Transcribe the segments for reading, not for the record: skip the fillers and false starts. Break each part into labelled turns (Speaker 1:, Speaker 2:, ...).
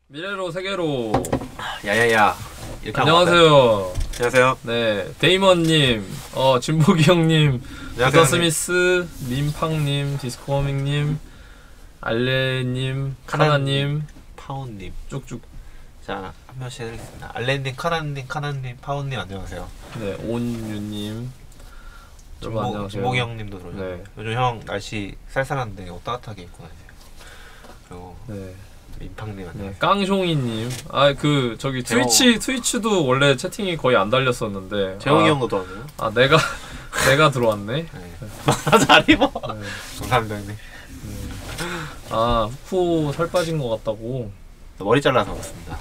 Speaker 1: 미래로 세계로.
Speaker 2: 야야야. 이렇게
Speaker 1: 안녕하세요.
Speaker 2: 안녕하세요.
Speaker 1: 네, 데이먼님, 진복이 형님, 부터 스미스, 민팡님, 디스코어밍님, 알레님, 카나님,
Speaker 2: 파운님,
Speaker 1: 쭉쭉.
Speaker 2: 자, 한 명씩 해드리겠습니다. 알레님, 카나님, 파운님 안녕하세요.
Speaker 1: 네, 온유님, 여러분 안녕하세요.
Speaker 2: 진복이 형님도 들어요.
Speaker 1: 네.
Speaker 2: 요즘 형 날씨 쌀쌀한데 옷 따뜻하게 입고 다니세요. 그리고
Speaker 1: 네.
Speaker 2: 민팡님 안녕하세요.
Speaker 1: 네, 깡숑이님. 저기 트위치도 원래 채팅이 거의 안 달렸었는데.
Speaker 2: 재홍이 형도 들어왔네요.
Speaker 1: 내가 들어왔네.
Speaker 2: 네. 나 잘 입어.
Speaker 1: 네.
Speaker 2: 감사합니다 형님.
Speaker 1: 후쿠 살 빠진 것 같다고.
Speaker 2: 머리 잘라서 그렇습니다.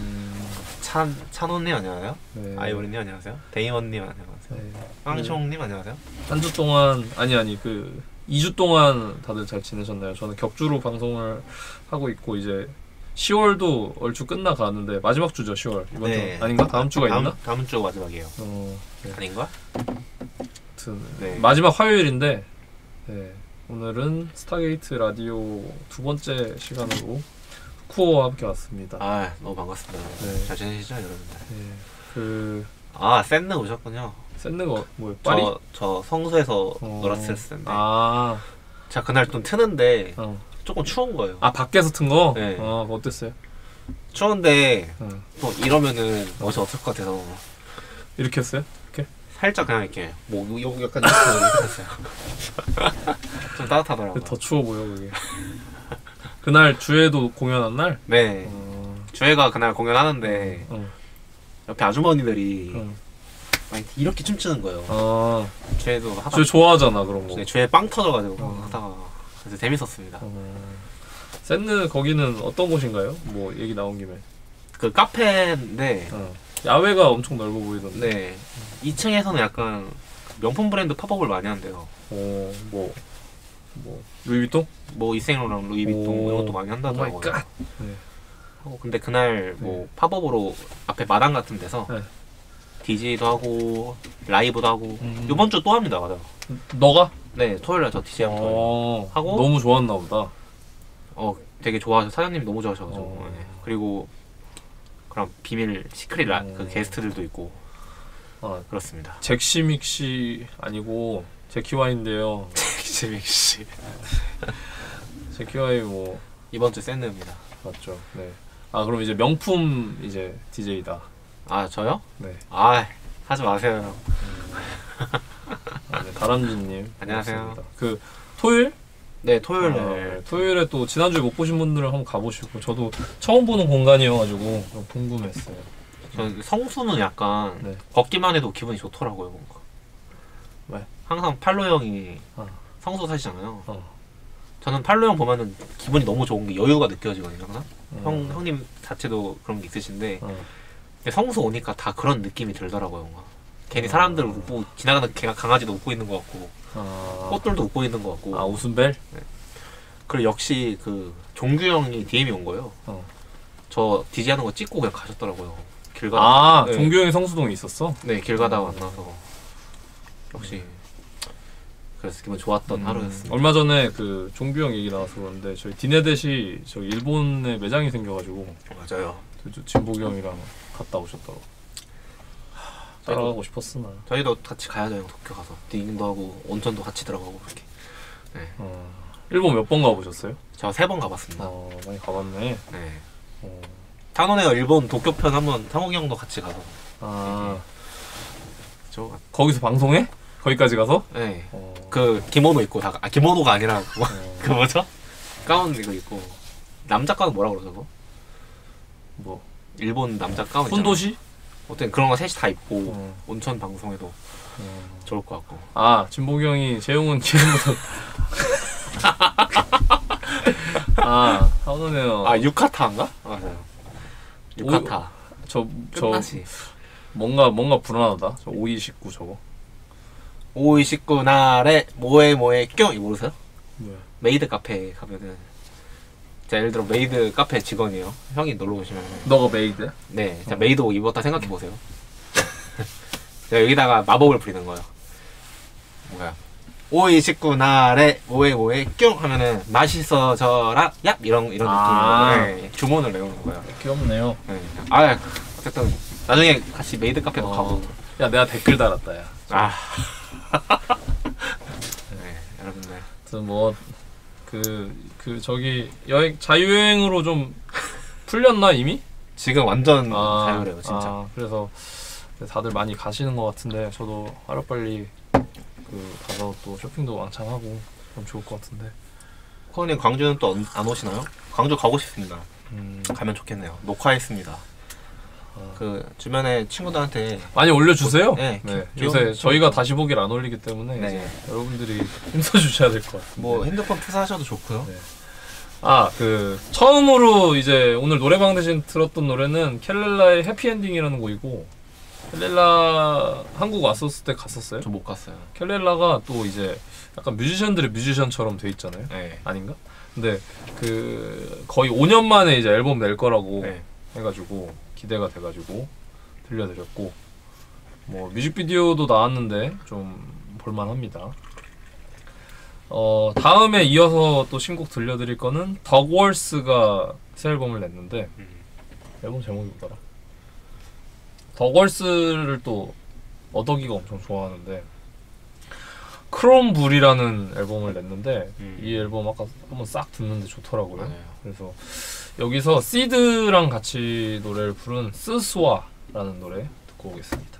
Speaker 2: 찬호님 안녕하세요.
Speaker 1: 네.
Speaker 2: 아이오리님 안녕하세요. 데이먼님 안녕하세요.
Speaker 1: 네.
Speaker 2: 깡숑님 안녕하세요.
Speaker 1: 한 주 동안 2주 동안 다들 잘 지내셨나요? 저는 격주로 방송을 하고 있고 이제 10월도 얼추 끝나가는데 마지막 주죠 10월 이번
Speaker 2: 네.
Speaker 1: 주 아닌가? 다음 주가 있나?
Speaker 2: 다음 주가 마지막이에요.
Speaker 1: 네.
Speaker 2: 아닌가?
Speaker 1: 아무튼
Speaker 2: 네.
Speaker 1: 마지막 화요일인데 네. 오늘은 스타게이트 라디오 두 번째 시간으로 쿠어와 함께 왔습니다.
Speaker 2: 아 너무 반갑습니다.
Speaker 1: 네.
Speaker 2: 잘 지내시죠 여러분들?
Speaker 1: 네.
Speaker 2: 샌느 오셨군요.
Speaker 1: 샌드가 뭐예요? 파리?
Speaker 2: 저 성수에서 놀았을 텐데. 제가 그날 좀 트는데 조금 추운 거예요.
Speaker 1: 밖에서 튼 거?
Speaker 2: 네.
Speaker 1: 어땠어요?
Speaker 2: 추운데 또 이러면은 멋이 없을 것 같아서
Speaker 1: 이렇게 했어요? 이렇게?
Speaker 2: 살짝 그냥 이렇게 여기 약간 이렇게 했어요. 좀 따뜻하더라고요.
Speaker 1: 더 추워 보여 그게. 그날 주에도 공연한 날?
Speaker 2: 네. 주애가 그날 공연하는데 옆에 아주머니들이 이렇게 춤추는 거예요. 주애도 하다.
Speaker 1: 주애 좋아하잖아 그런 거.
Speaker 2: 네, 주애 빵 터져가지고 하다가 그래서 재밌었습니다.
Speaker 1: 샌느 거기는 어떤 곳인가요? 뭐 얘기 나온 김에.
Speaker 2: 그 카페인데
Speaker 1: 야외가 엄청 넓어 보이던데.
Speaker 2: 네. 2층에서는 약간 명품 브랜드 팝업을 많이 한대요.
Speaker 1: 뭐 루이비통?
Speaker 2: 뭐 이생로랑 루이비통 이런 것도 많이 한다더라고요.
Speaker 1: 네.
Speaker 2: 근데 그날 뭐 팝업으로 앞에 마당 같은 데서 DJ도 하고 라이브도 하고 이번 주 또 합니다. 맞아요.
Speaker 1: 너가?
Speaker 2: 네, 토요일에 저 DJ 하고
Speaker 1: 너무 좋았나 보다.
Speaker 2: 되게 좋아하셔. 사장님이 너무 좋아하셔가지고. 네. 그리고 그럼 비밀 시크릿 그 게스트들도 있고 그렇습니다.
Speaker 1: 잭시믹씨 아니고 제키와인데요.
Speaker 2: 잭시믹씨.
Speaker 1: 제키와이 뭐
Speaker 2: 이번 주 샌드입니다.
Speaker 1: 맞죠. 네. 그럼 이제 명품 이제 DJ다.
Speaker 2: 저요?
Speaker 1: 네.
Speaker 2: 하지 마세요.
Speaker 1: 네, 다람쥐님
Speaker 2: 안녕하세요.
Speaker 1: 반갑습니다. 그 토요일?
Speaker 2: 네, 토요일에.
Speaker 1: 토요일에 또 지난주에 못 보신 분들은 한번 가보시고 저도 처음 보는 공간이어가지고 좀 궁금했어요.
Speaker 2: 저 성수는 약간 걷기만 해도 기분이 좋더라고요. 뭔가.
Speaker 1: 왜?
Speaker 2: 항상 팔로 형이 성수 사시잖아요. 저는 팔로 형 보면은 기분이 너무 좋은 게 여유가 느껴지거든요. 항상. 형님 자체도 그런 게 있으신데 성수 오니까 다 그런 느낌이 들더라고요. 뭔가. 괜히 사람들 웃고 지나가는 강아지도 웃고 있는 것 같고 꽃들도 웃고 있는 것 같고.
Speaker 1: 웃음벨?
Speaker 2: 네. 그리고 역시 그 종규 형이 DM이 온 거예요. 저 DJ 하는 거 찍고 그냥 가셨더라고요. 길 가다가. 네.
Speaker 1: 종규 형이 성수동에 있었어?
Speaker 2: 네, 길 가다가 만나서 역시 그래서 기분 좋았던 하루였습니다.
Speaker 1: 얼마 전에 그 종규 형 얘기 나와서 그런데 저희 디네댓이 저 일본에 매장이 생겨가지고
Speaker 2: 맞아요.
Speaker 1: 진복이 형이랑 갔다 오셨더라고. 따라가고 싶었으나
Speaker 2: 저희도 같이 가야죠. 형 도쿄 가서 딩도 하고 온천도 같이 들어가고 그렇게. 네.
Speaker 1: 일본 몇 번 가보셨어요?
Speaker 2: 제가 3번 가봤습니다.
Speaker 1: 많이 가봤네.
Speaker 2: 네. 탄원에가 일본 도쿄편 한번 상욱이 형도 같이 가서.
Speaker 1: 거기서 방송해? 거기까지 가서?
Speaker 2: 네. 그 기모노 입고 기모노가 아니라 그 뭐죠? 가운 이거 입고 남자 가운 뭐라 그러죠 그거?
Speaker 1: 뭐
Speaker 2: 일본 남자 가운
Speaker 1: 훈도시?
Speaker 2: 어쨌든 그런 거 셋이 다 입고 온천 방송에도 좋을 것 같고.
Speaker 1: 진복이 형이 재용은 기름부터 하오네요.
Speaker 2: 유카타인가? 맞아요. 유카타.
Speaker 1: 저
Speaker 2: 끝나시.
Speaker 1: 뭔가 불안하다. 저 5219 저거.
Speaker 2: 5219 날에 뭐해 껴 이거 모르세요?
Speaker 1: 네.
Speaker 2: 메이드 카페에 가면은 자 예를 들어 메이드 카페 직원이에요. 형이 놀러 오시면
Speaker 1: 너가 메이드야?
Speaker 2: 네. 자 메이드 옷 입었다 생각해 보세요. 제가 여기다가 마법을 부리는 거예요. 뭐야? 5월 29날에 5회 뿅 하면은 맛있어져라 야 이런 느낌으로 네, 주문을 내오는 거예요.
Speaker 1: 귀엽네요.
Speaker 2: 네. 아 어쨌든 나중에 같이 메이드 카페도 가고.
Speaker 1: 야 내가 댓글 달았다 야.
Speaker 2: 아. 네 여러분들.
Speaker 1: 그 저기 여행 자유여행으로 좀 풀렸나 이미?
Speaker 2: 지금 완전 자유래요 진짜.
Speaker 1: 그래서 다들 많이 가시는 것 같은데 저도 하루빨리 가서 또 쇼핑도 왕창 하고 그럼 좋을 것 같은데.
Speaker 2: 코어님 광주는 또 안 오시나요? 광주 가고 싶습니다. 가면 좋겠네요. 녹화했습니다. 그 주변에 친구들한테
Speaker 1: 많이 올려주세요.
Speaker 2: 네,
Speaker 1: 요새 저희가 다시 보기를 안 올리기 때문에
Speaker 2: 네.
Speaker 1: 이제 여러분들이 힘써주셔야 될 것 같아요.
Speaker 2: 뭐 핸드폰 투자하셔도 좋고요.
Speaker 1: 네. 처음으로 이제 오늘 노래방 대신 들었던 노래는 켈렐라의 해피엔딩이라는 곡이고, 켈렐라 한국 왔었을 때 갔었어요?
Speaker 2: 저 못 갔어요.
Speaker 1: 켈렐라가 또 이제 약간 뮤지션들의 뮤지션처럼 돼 있잖아요.
Speaker 2: 네.
Speaker 1: 아닌가? 근데 거의 5년 만에 이제 앨범 낼 거라고
Speaker 2: 네.
Speaker 1: 해가지고 기대가 돼가지고 들려드렸고, 뭐 뮤직비디오도 나왔는데 좀 볼만합니다. 다음에 이어서 또 신곡 들려드릴 거는 덕월스가 새 앨범을 냈는데 앨범 제목이 뭐더라? 덕월스를 또 어덕이가 엄청 좋아하는데 크롬불이라는 앨범을 냈는데 이 앨범 아까 한번 싹 듣는데 좋더라고요.
Speaker 2: 맞아요.
Speaker 1: 그래서 여기서 시드랑 같이 노래를 부른 스스와라는 노래 듣고 오겠습니다.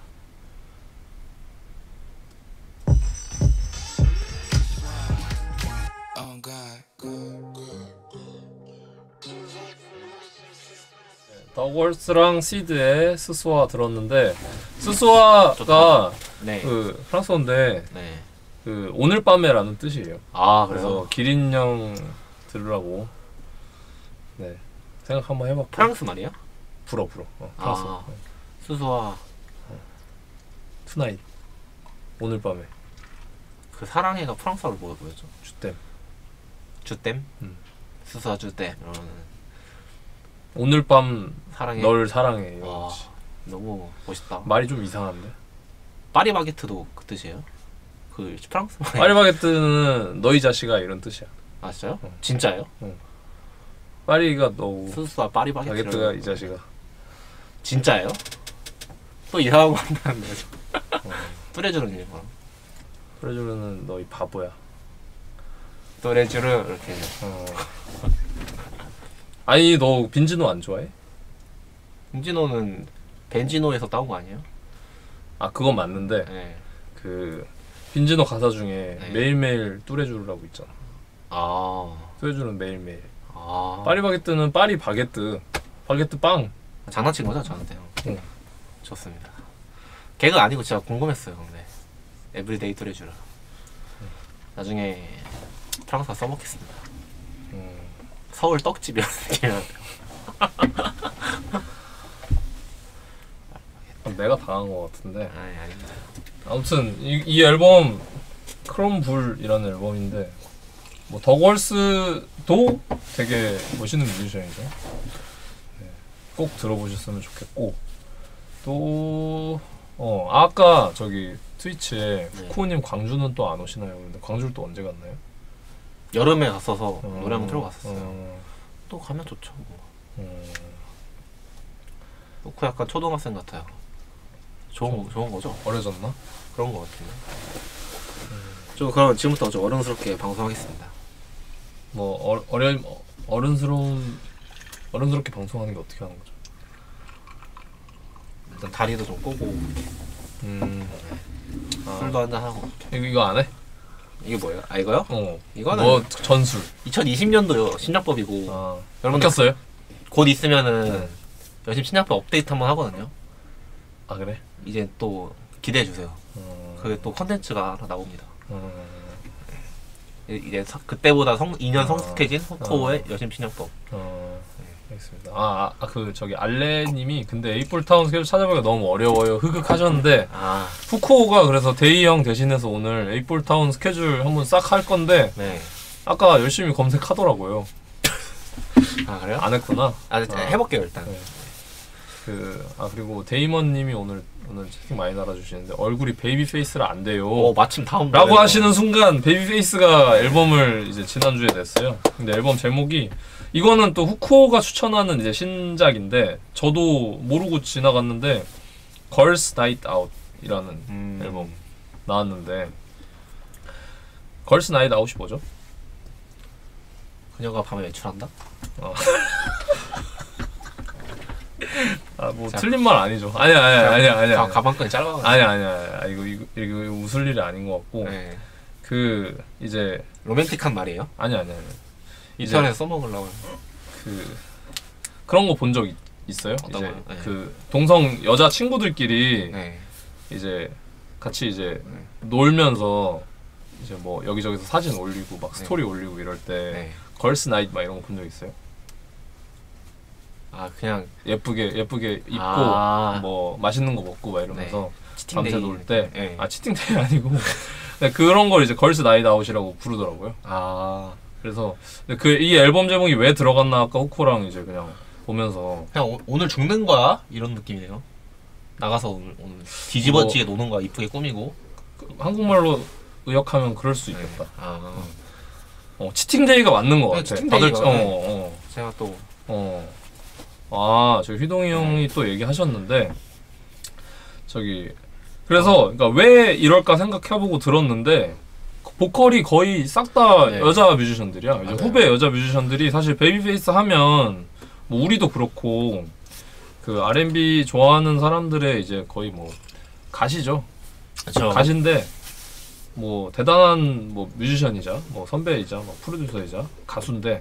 Speaker 1: 덕월스랑 시드의 스스와 들었는데, 스스와가
Speaker 2: 네.
Speaker 1: 그 프랑스어인데
Speaker 2: 네.
Speaker 1: 그 오늘 밤에라는 뜻이에요.
Speaker 2: 아
Speaker 1: 그래서 기린형 들으라고 생각 한번 해봤고.
Speaker 2: 프랑스 말이야?
Speaker 1: 불어 프랑스.
Speaker 2: 수수와
Speaker 1: 투나잇 오늘 밤에.
Speaker 2: 그 사랑해가 프랑스어로 뭐였죠?
Speaker 1: 주댐.
Speaker 2: 주댐? 수수와 주댐.
Speaker 1: 오늘 밤
Speaker 2: 사랑해.
Speaker 1: 널 사랑해. 이런 거지.
Speaker 2: 너무 멋있다.
Speaker 1: 말이 좀 이상한데.
Speaker 2: 파리바게트도 그 뜻이에요? 그 프랑스 말.
Speaker 1: 파리바게뜨는 너희 자식아 이런 뜻이야.
Speaker 2: 아 진짜요? 진짜예요?
Speaker 1: 파리가 너고
Speaker 2: 수수와 파리바게트.
Speaker 1: 바게트가 이 자식아.
Speaker 2: 진짜예요? 또 이상한 거 한다는데. 뚜레쥬르는 일본.
Speaker 1: 프레주르는 너희 바보야.
Speaker 2: 뚜레쥬르 이렇게.
Speaker 1: 아니 너 빈지노 안 좋아해?
Speaker 2: 빈지노는 벤지노에서 따온 거 아니에요?
Speaker 1: 아 그건 맞는데
Speaker 2: 네.
Speaker 1: 그 빈지노 가사 중에
Speaker 2: 네.
Speaker 1: 매일매일 뚜레쥬르라고 있잖아. 뚜레쥬르는 매일매일. 파리바게뜨는 파리 바게뜨. 바게뜨 빵.
Speaker 2: 장난친 거죠 저한테요?
Speaker 1: 응.
Speaker 2: 좋습니다. 개그 아니고 진짜 궁금했어요. 근데 에브리데이 뚜레쥬르. 나중에 프랑스어 써먹겠습니다. 서울 떡집이라는 느낌이에요.
Speaker 1: 내가 당한 것 같은데.
Speaker 2: 아니 아닙니다.
Speaker 1: 아무튼 이 앨범 크롬불이라는 앨범인데 뭐 덕월스도 되게 멋있는 뮤지션이죠. 네, 꼭 들어보셨으면 좋겠고 또 아까 저기 트위치에 쿠우님 광주는 또 안 오시나요? 근데 광주를 또 언제 갔나요?
Speaker 2: 여름에 갔어서 노래 한번 들어갔었어요. 또 가면 좋죠. 놓고 약간 초등학생 같아요. 좋은 거죠?
Speaker 1: 어려졌나?
Speaker 2: 그런 거 같은데. 좀 그럼 지금부터 좀 어른스럽게 방송하겠습니다.
Speaker 1: 뭐 어른스럽게 방송하는 게 어떻게 하는 거죠?
Speaker 2: 일단 다리도 좀 꼬고 술도 한잔 하고.
Speaker 1: 이거 안 해?
Speaker 2: 이게 뭐예요? 아 이거요? 이거는
Speaker 1: 뭐 전술.
Speaker 2: 2020년도 신작법이고 여러분
Speaker 1: 바뀌었어요?
Speaker 2: 곧 있으면은 열심히 신작법 업데이트 한번 하거든요.
Speaker 1: 아 그래?
Speaker 2: 이제 또 기대해 주세요. 그게 또 컨텐츠가 하나 나옵니다. 이제 그때보다 2년 성숙해진 코어의 여심 신작법.
Speaker 1: 알겠습니다. 그 저기 알레님이 근데 에이플타운 스케줄 찾아보기가 너무 어려워요. 흑흑하셨는데 후코가 그래서 데이 형 대신해서 오늘 에이플타운 스케줄 한번 싹 할 건데
Speaker 2: 네.
Speaker 1: 아까 열심히 검색하더라고요.
Speaker 2: 아 그래요?
Speaker 1: 안 했구나.
Speaker 2: 해볼게요 일단.
Speaker 1: 네. 그리고 데이먼님이 오늘 오늘 채팅 많이 달아주시는데 얼굴이 베이비 페이스라 안 돼요.
Speaker 2: 마침 다음
Speaker 1: 라고 하시는 순간 베이비 페이스가 앨범을 이제 지난주에 냈어요. 근데 앨범 제목이 이거는 또 후코가 추천하는 이제 신작인데 저도 모르고 지나갔는데 Girls Night Out이라는 앨범 나왔는데 Girls Night Out이 뭐죠?
Speaker 2: 그녀가 밤에 외출한다?
Speaker 1: 뭐 틀린 말 아니죠. 아니야.
Speaker 2: 가방끈이 짧아.
Speaker 1: 아니야. 이거 웃을 일이 아닌 것 같고.
Speaker 2: 네.
Speaker 1: 그 이제
Speaker 2: 로맨틱한 말이에요?
Speaker 1: 아니야.
Speaker 2: 인터넷에 써먹으려고.
Speaker 1: 그런 거 본 적 있어요?
Speaker 2: 어떤
Speaker 1: 이제
Speaker 2: 거요? 네.
Speaker 1: 그 동성 여자 친구들끼리
Speaker 2: 네.
Speaker 1: 이제 같이 이제 놀면서 이제 뭐 여기저기서 사진 올리고 막 스토리 올리고 이럴 때 걸스 나잇 막 이런 거 본 적 있어요?
Speaker 2: 그냥
Speaker 1: 예쁘게 입고 뭐 맛있는 거 먹고 막 이러면서 밤새 놀 때 치팅데이 아니고 그런 걸 이제 걸스 나잇 아웃이라고 부르더라고요. 그래서 이 앨범 제목이 왜 들어갔나 아까 호코랑 이제 그냥 보면서
Speaker 2: 그냥 오늘 죽는 거야 이런 느낌이네요. 나가서 오늘 뒤집어지게 노는 거야. 이쁘게 꾸미고.
Speaker 1: 한국말로 의역하면 그럴 수 있겠다. 치팅데이가 맞는 것 같아. 다들
Speaker 2: 제가 또
Speaker 1: 저기 휘동이 형이 또 얘기하셨는데 그래서 그러니까 왜 이럴까 생각해보고 들었는데 보컬이 거의 싹 다 여자 뮤지션들이야. 이제 후배 여자 뮤지션들이 사실 베이비페이스 하면 뭐 우리도 그렇고 그 R&B 좋아하는 사람들의 이제 거의 뭐 가시죠.
Speaker 2: 그렇죠.
Speaker 1: 가시인데 뭐 대단한 뭐 뮤지션이자 뭐 선배이자 뭐 프로듀서이자 가수인데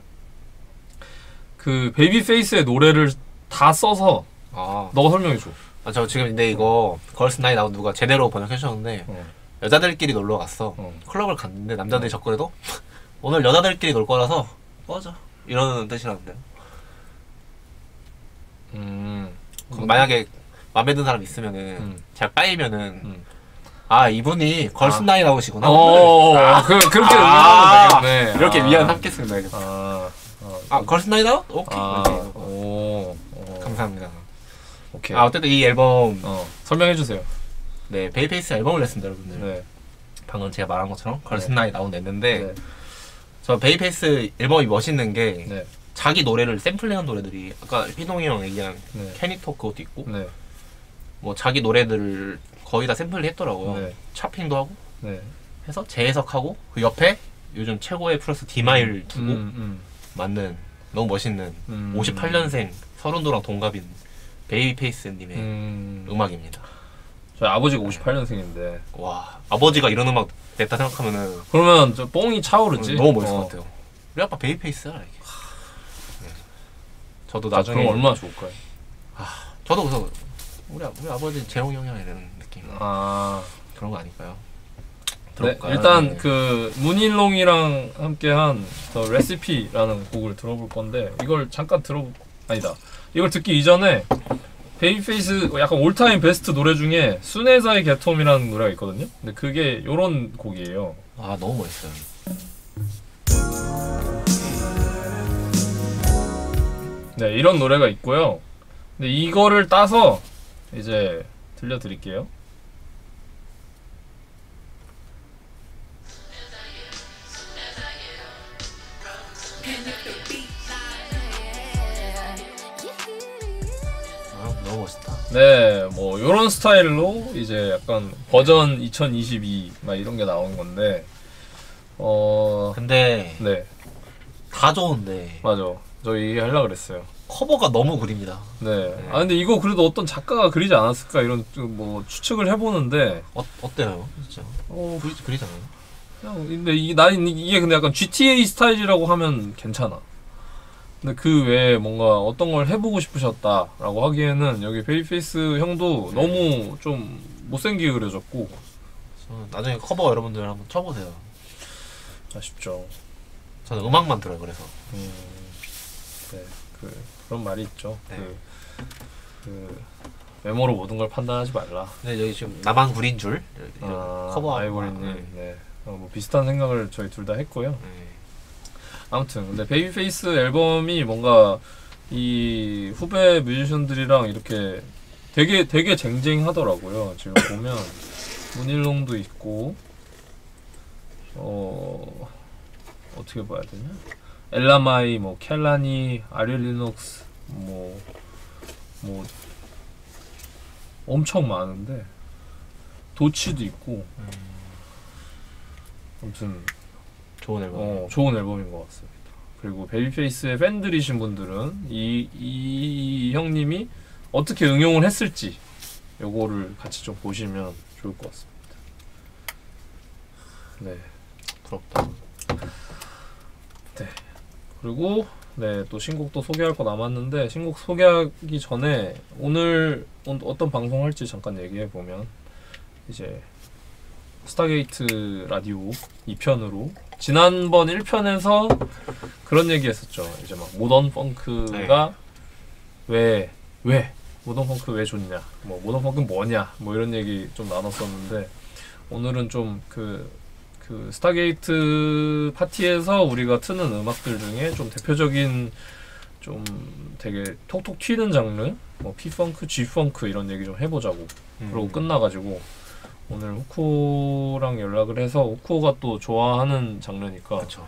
Speaker 1: 그 베이비페이스의 노래를 다 써서 너가 설명해줘.
Speaker 2: 저 지금 근데 이거 걸스 나잇 아웃 누가 제대로 번역해 주셨는데 여자들끼리 놀러 갔어. 클럽을 갔는데 남자들이 접근해도 오늘 여자들끼리 놀 거라서 꺼져 이러는 뜻이라는데요. 만약에 맘에 드는 사람 있으면은 잘 빠이면은 이분이 걸스 나잇 아웃이구나.
Speaker 1: 그렇게 위안하면 되겠네.
Speaker 2: 이렇게 위안 삼겠습니다. 걸스 나잇 아웃? 오케이. 감사합니다.
Speaker 1: 오케이.
Speaker 2: 어쨌든 이 앨범
Speaker 1: 설명해주세요.
Speaker 2: 네, 베이페이스 앨범을 냈습니다, 여러분들.
Speaker 1: 네.
Speaker 2: 방금 제가 말한 것처럼 걸스 나잇 아웃 냈는데 저 베이페이스 앨범이 멋있는 게 자기 노래를 샘플링한 노래들이 아까 휘동이 형 얘기한 캐니톡 그것도 있고 뭐 자기 노래들을 거의 다 샘플링했더라고요. 차핑도 하고 해서 재해석하고 그 옆에 요즘 최고의 플러스 디마일 두고 맞는 너무 멋있는 58년생 서른도랑 동갑인 베이비페이스님의 음악입니다.
Speaker 1: 저희 아버지가 58년생인데
Speaker 2: 와 아버지가 이런 음악 냈다 생각하면은
Speaker 1: 그러면 저 뽕이 차오르지.
Speaker 2: 너무 멋있을 것 같아요. 우리 아빠 베이비페이스야 이게. 저도 나중에
Speaker 1: 그럼 얼마나 좋을까요?
Speaker 2: 저도 그래서 우리 아버지 재홍이 형이랑 이런 느낌. 그런 거 아닐까요?
Speaker 1: 일단 그 문일롱이랑 함께한 더 레시피라는 곡을 들어볼 건데 이걸 잠깐 이걸 듣기 이전에 베이비페이스 약간 올타임 베스트 노래 중에 순애자의 개톰이라는 노래가 있거든요. 근데 그게 요런 곡이에요.
Speaker 2: 너무 멋있어요.
Speaker 1: 네, 이런 노래가 있고요. 근데 이거를 따서 이제 들려드릴게요.
Speaker 2: 너무 멋있다.
Speaker 1: 네, 뭐 요런 스타일로 이제 약간 버전 2022 막 이런 게 나온 건데
Speaker 2: 근데 다 좋은데
Speaker 1: 맞아. 저 얘기하려고 그랬어요.
Speaker 2: 커버가 너무 그립니다.
Speaker 1: 네. 근데 이거 그래도 어떤 작가가 그리지 않았을까 이런 뭐 추측을 해보는데
Speaker 2: 어때요? 진짜 그리잖아요.
Speaker 1: 근데 이게 근데 약간 GTA 스타일이라고 하면 괜찮아. 근데 그 외에 뭔가 어떤 걸 해보고 싶으셨다라고 하기에는 여기 베이비페이스 형도 너무 좀 못생기게 그려졌고
Speaker 2: 나중에 커버 여러분들 한번 쳐보세요.
Speaker 1: 아쉽죠.
Speaker 2: 저는 음악만 들어요. 그래서
Speaker 1: 네, 그런 말이 있죠. 외모로 모든 걸 판단하지 말라.
Speaker 2: 네, 여기 지금 나만 구린 줄 커버
Speaker 1: 아이보리님. 뭐 비슷한 생각을 저희 둘 다 했고요. 아무튼 근데 베이비페이스 앨범이 뭔가 이 후배 뮤지션들이랑 이렇게 되게 쟁쟁하더라고요. 지금 보면 문일롱도 있고 어떻게 봐야 되냐? 엘라마이, 뭐 켈라니, 아리리녹스, 뭐 엄청 많은데 도치도 있고 아무튼
Speaker 2: 좋은 앨범.
Speaker 1: 좋은 앨범인 것 같습니다. 그리고 베이비페이스의 팬들이신 분들은 이 형님이 어떻게 응용을 했을지 요거를 같이 좀 보시면 좋을 것 같습니다. 네,
Speaker 2: 부럽다.
Speaker 1: 네. 그리고 네, 또 신곡도 소개할 거 남았는데 신곡 소개하기 전에 오늘 어떤 방송 할지 잠깐 얘기해 보면 이제 스타게이트 라디오 2편으로 지난번 1편에서 그런 얘기 했었죠. 이제 막 모던 펑크가 왜 모던 펑크 왜 좋냐, 뭐 모던 펑크는 뭐냐, 뭐 이런 얘기 좀 나눴었는데 오늘은 좀 그 스타게이트 파티에서 우리가 트는 음악들 중에 좀 대표적인 좀 되게 톡톡 튀는 장르, 뭐 P-펑크, G-펑크 이런 얘기 좀 해보자고. 그러고 끝나가지고 오늘 후코랑 연락을 해서 후코가 또 좋아하는 장르니까
Speaker 2: 그쵸.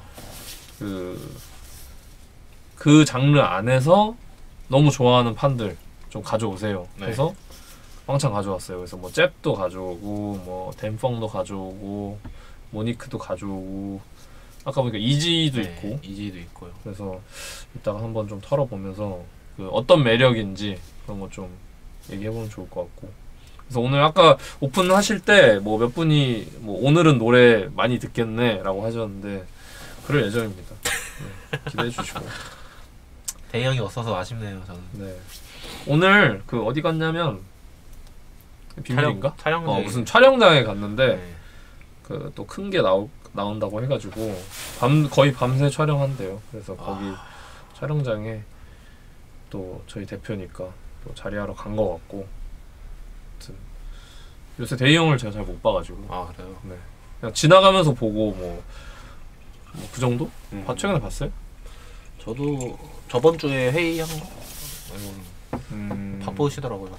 Speaker 1: 그 장르 안에서 너무 좋아하는 판들 좀 가져오세요.
Speaker 2: 네.
Speaker 1: 그래서 왕창 가져왔어요. 그래서 뭐 잽도 가져오고 뭐 댐펑도 가져오고 모니크도 가져오고 아까 보니까 이지도
Speaker 2: 네,
Speaker 1: 있고
Speaker 2: 이지도 있고요.
Speaker 1: 그래서 이따가 한번 좀 털어보면서 그 어떤 매력인지 그런 거 좀 얘기해보면 좋을 것 같고. 그래서 오늘 아까 오픈하실 때 뭐 몇 분이 뭐 오늘은 노래 많이 듣겠네 라고 하셨는데 그럴 예정입니다. 네, 기대해 주시고.
Speaker 2: 대형이 없어서 아쉽네요 저는.
Speaker 1: 네. 오늘 그 어디 갔냐면 비밀인가?
Speaker 2: 촬영장에
Speaker 1: 무슨 촬영장에 갔는데
Speaker 2: 네.
Speaker 1: 그 또 큰 게 나온다고 해가지고 거의 밤새 촬영한대요. 그래서 거기 촬영장에 또 저희 대표니까 또 자리하러 간 것 같고. 아무튼 요새 대희 형을 제가 잘 못 봐가지고.
Speaker 2: 아 그래요?
Speaker 1: 네. 그냥 지나가면서 보고 뭐 그 정도? 최근에 봤어요?
Speaker 2: 저도 저번 주에 회의한 거 말고는 바쁘시더라고요.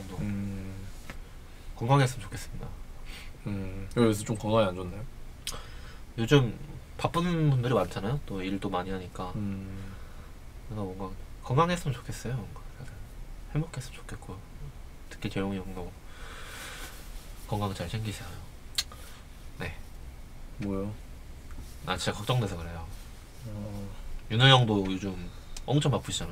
Speaker 2: 건강했으면 좋겠습니다.
Speaker 1: 요새 좀 건강이 안 좋나요?
Speaker 2: 요즘 바쁜 분들이 많잖아요. 또 일도 많이 하니까. 그래서 뭔가 건강했으면 좋겠어요. 뭔가 행복했으면 좋겠고. 특히 재용이 형도 건강 잘 챙기세요. 네.
Speaker 1: 뭐요?
Speaker 2: 나 진짜 걱정돼서 그래요. 윤호 형도 요즘 엄청 바쁘시잖아요.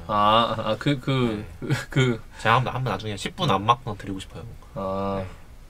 Speaker 2: 제가 한번 나중에 10분 안마권 드리고 싶어요. 네.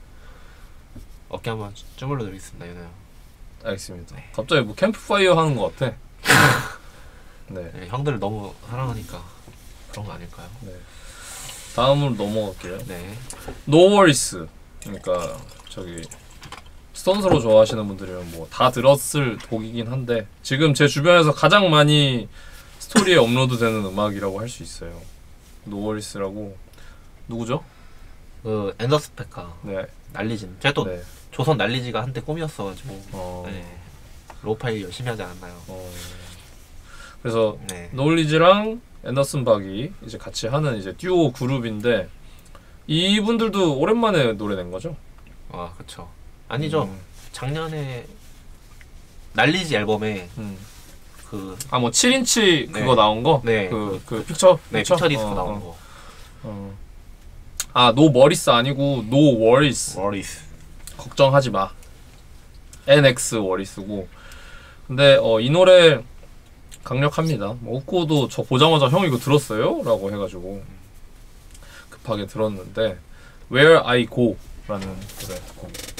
Speaker 2: 어깨 한번 쭈물러 드리겠습니다, 윤호 형.
Speaker 1: 알겠습니다. 네. 갑자기 뭐 캠프파이어 하는 것 같아. 네.
Speaker 2: 네, 형들을 너무 사랑하니까 그런 거 아닐까요?
Speaker 1: 네. 다음으로 넘어갈게요.
Speaker 2: 네.
Speaker 1: No Worries. 그러니까 저기 스톤스로 좋아하시는 분들이면 뭐 다 들었을 곡이긴 한데 지금 제 주변에서 가장 많이 스토리에 업로드되는 음악이라고 할 수 있어요. No Worries라고 누구죠?
Speaker 2: 그 앤더스 페카.
Speaker 1: 네.
Speaker 2: 난리진. 제가 또
Speaker 1: 네.
Speaker 2: 조선 난리지가 한때 꿈이었어가지고 네. 로우파이 열심히 하지 않았나요?
Speaker 1: 그래서
Speaker 2: 네.
Speaker 1: 노을리즈랑 앤더슨 박이 이제 같이 하는 이제 듀오 그룹인데 이분들도 오랜만에 노래 낸 거죠?
Speaker 2: 아 그쵸. 아니죠. 작년에 난리지 앨범에 그
Speaker 1: 뭐 7인치
Speaker 2: 네.
Speaker 1: 그거 나온 거?
Speaker 2: 네.
Speaker 1: 그 픽처?
Speaker 2: 네, 픽처 디스크 나온 거.
Speaker 1: No Worries 아니고 No Worries. 걱정하지 마. NX Worries고. 근데 이 노래 강력합니다. 뭐 우코도 저 보자마자 형 이거 들었어요? 라고 해가지고 급하게 들었는데 Where I Go 라는 노래 곡입니다.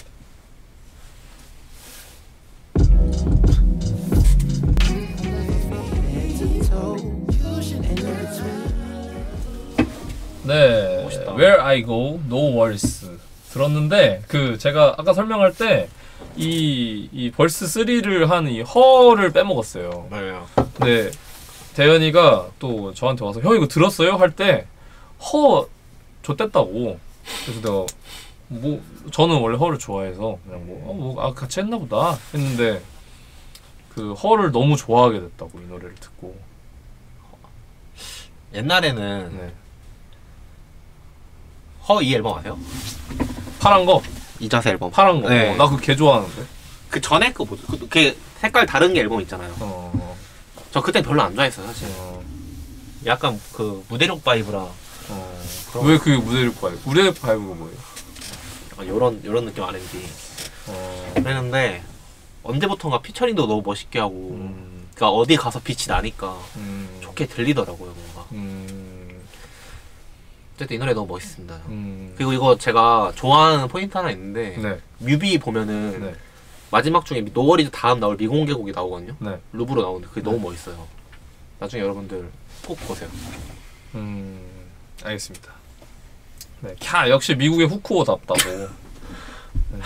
Speaker 1: 네,
Speaker 2: 멋있다.
Speaker 1: Where I Go, No Worries 들었는데 그 제가 아까 설명할 때 이 벌스 3를 한 이 허를 빼먹었어요.
Speaker 2: 맞아요.
Speaker 1: 근데 대현이가 또 저한테 와서 형 이거 들었어요? 할 때 허 좆됐다고. 그래서 내가 뭐 저는 원래 허를 좋아해서 그냥 같이 했나 보다 했는데 그 허를 너무 좋아하게 됐다고 이 노래를 듣고.
Speaker 2: 옛날에는
Speaker 1: 네.
Speaker 2: 허이 앨범 아세요?
Speaker 1: 파란 거?
Speaker 2: 이자세 앨범.
Speaker 1: 파란 거.
Speaker 2: 네.
Speaker 1: 나 그거 개 좋아하는데.
Speaker 2: 그 전에 그 뭐죠? 그 색깔 다른 게 앨범 있잖아요. 저 그때 별로 안 좋아했어요 사실. 약간 그 무대력 바이브라.
Speaker 1: 왜 그게 무대력 바이브? 무대력 바이브가 뭐예요?
Speaker 2: 요런 느낌 R&B. 그랬는데 언제부턴가 피처링도 너무 멋있게 하고 그러니까 어디 가서 빛이 나니까 좋게 들리더라고요 뭔가. 어쨌든 이 노래 너무 멋있습니다. 그리고 이거 제가 좋아하는 포인트 하나 있는데
Speaker 1: 네.
Speaker 2: 뮤비 보면은
Speaker 1: 네.
Speaker 2: 마지막 중에 노월이즈 다음 나올 미공개곡이 나오거든요.
Speaker 1: 네.
Speaker 2: 루브로 나오는데 그게 너무 멋있어요. 나중에 여러분들 꼭 보세요.
Speaker 1: 알겠습니다. 네. 캬, 역시 미국의 후쿠오답다고. 네.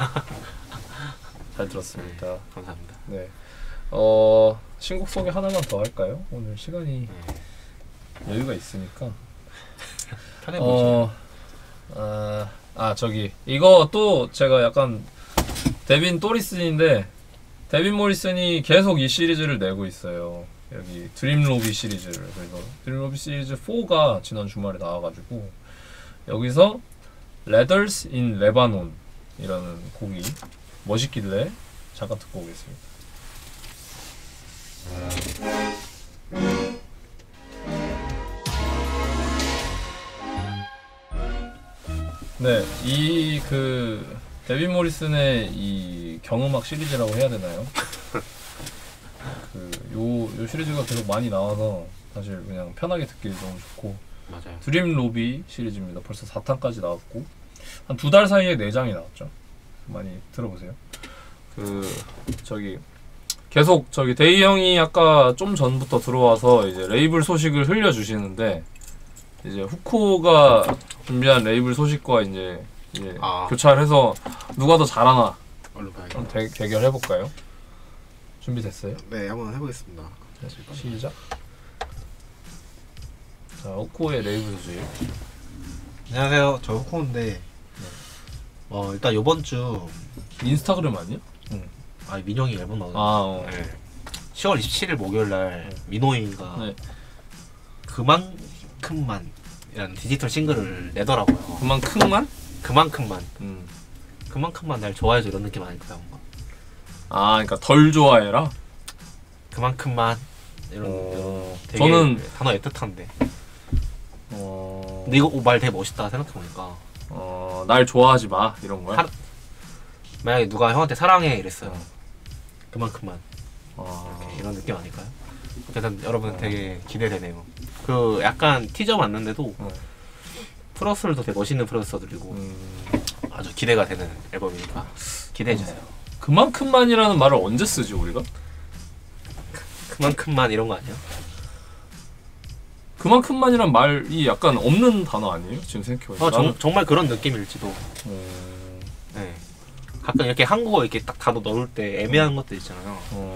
Speaker 1: 잘 들었습니다.
Speaker 2: 감사합니다.
Speaker 1: 네. 신곡 소개 하나만 더 할까요? 오늘 시간이 여유가 있으니까.
Speaker 2: 편해 보이죠?
Speaker 1: 저기 이거 또 제가 약간 데빈 또리슨인데 데빈 모리슨이 계속 이 시리즈를 내고 있어요. 여기 드림 로비 시리즈를. 그래서 드림 로비 시리즈 4가 지난 주말에 나와가지고 여기서 Letters in Lebanon 이라는 곡이 멋있길래 잠깐 듣고 오겠습니다. 네, 이 그 데빈 모리슨의 이 경음악 시리즈라고 해야 되나요? 요 시리즈가 계속 많이 나와서 사실 그냥 편하게 듣기 너무 좋고.
Speaker 2: 맞아요.
Speaker 1: 드림 로비 시리즈입니다. 벌써 4탄까지 나왔고 한 2달 사이에 4장이 나왔죠. 많이 들어보세요. 계속 데이 형이 아까 좀 전부터 들어와서 이제 레이블 소식을 흘려주시는데 이제 후코가 준비한 레이블 소식과 이제 교차를 해서 누가 더 잘하나 한번 대결해 볼까요? 준비됐어요?
Speaker 2: 네, 한번 해보겠습니다.
Speaker 1: 네, 시작. 자, 후코의 레이블 소식.
Speaker 2: 안녕하세요, 저 후코인데 일단 요번 주
Speaker 1: 인스타그램 아니야?
Speaker 2: 민영이 앨범 나오잖아요. 네. 10월 27일 목요일날 민호이가
Speaker 1: 네.
Speaker 2: 그만큼만 이라는 디지털 싱글을 내더라고요.
Speaker 1: 그만큼만?
Speaker 2: 그만큼만. 그만큼만 날 좋아해줘 이런 느낌 아닐까요? 뭔가.
Speaker 1: 그러니까 덜 좋아해라?
Speaker 2: 그만큼만 이런 되게
Speaker 1: 저는
Speaker 2: 단어 애틋한데 근데 이거 말 되게 멋있다 생각해보니까
Speaker 1: 날 좋아하지 마 이런 거야?
Speaker 2: 만약에 누가 형한테 사랑해 이랬어요. 그만큼만 이런 느낌 아닐까요? 일단 여러분 되게 기대되네요. 그 약간 티저 봤는데도 프로듀서들도 되게 멋있는 프로듀서들이고 아주 기대가 되는 앨범이니까 기대해주세요.
Speaker 1: 그만큼만이라는 말을 언제 쓰지 우리가?
Speaker 2: 그만큼만 이런 거 아니야?
Speaker 1: 그만큼만이란 말이 약간 없는 단어 아니에요? 지금 생각해보니까
Speaker 2: 정말 그런 느낌일지도. 네. 가끔 이렇게 한국어 이렇게 딱 단어 넣을 때 애매한 것들 있잖아요.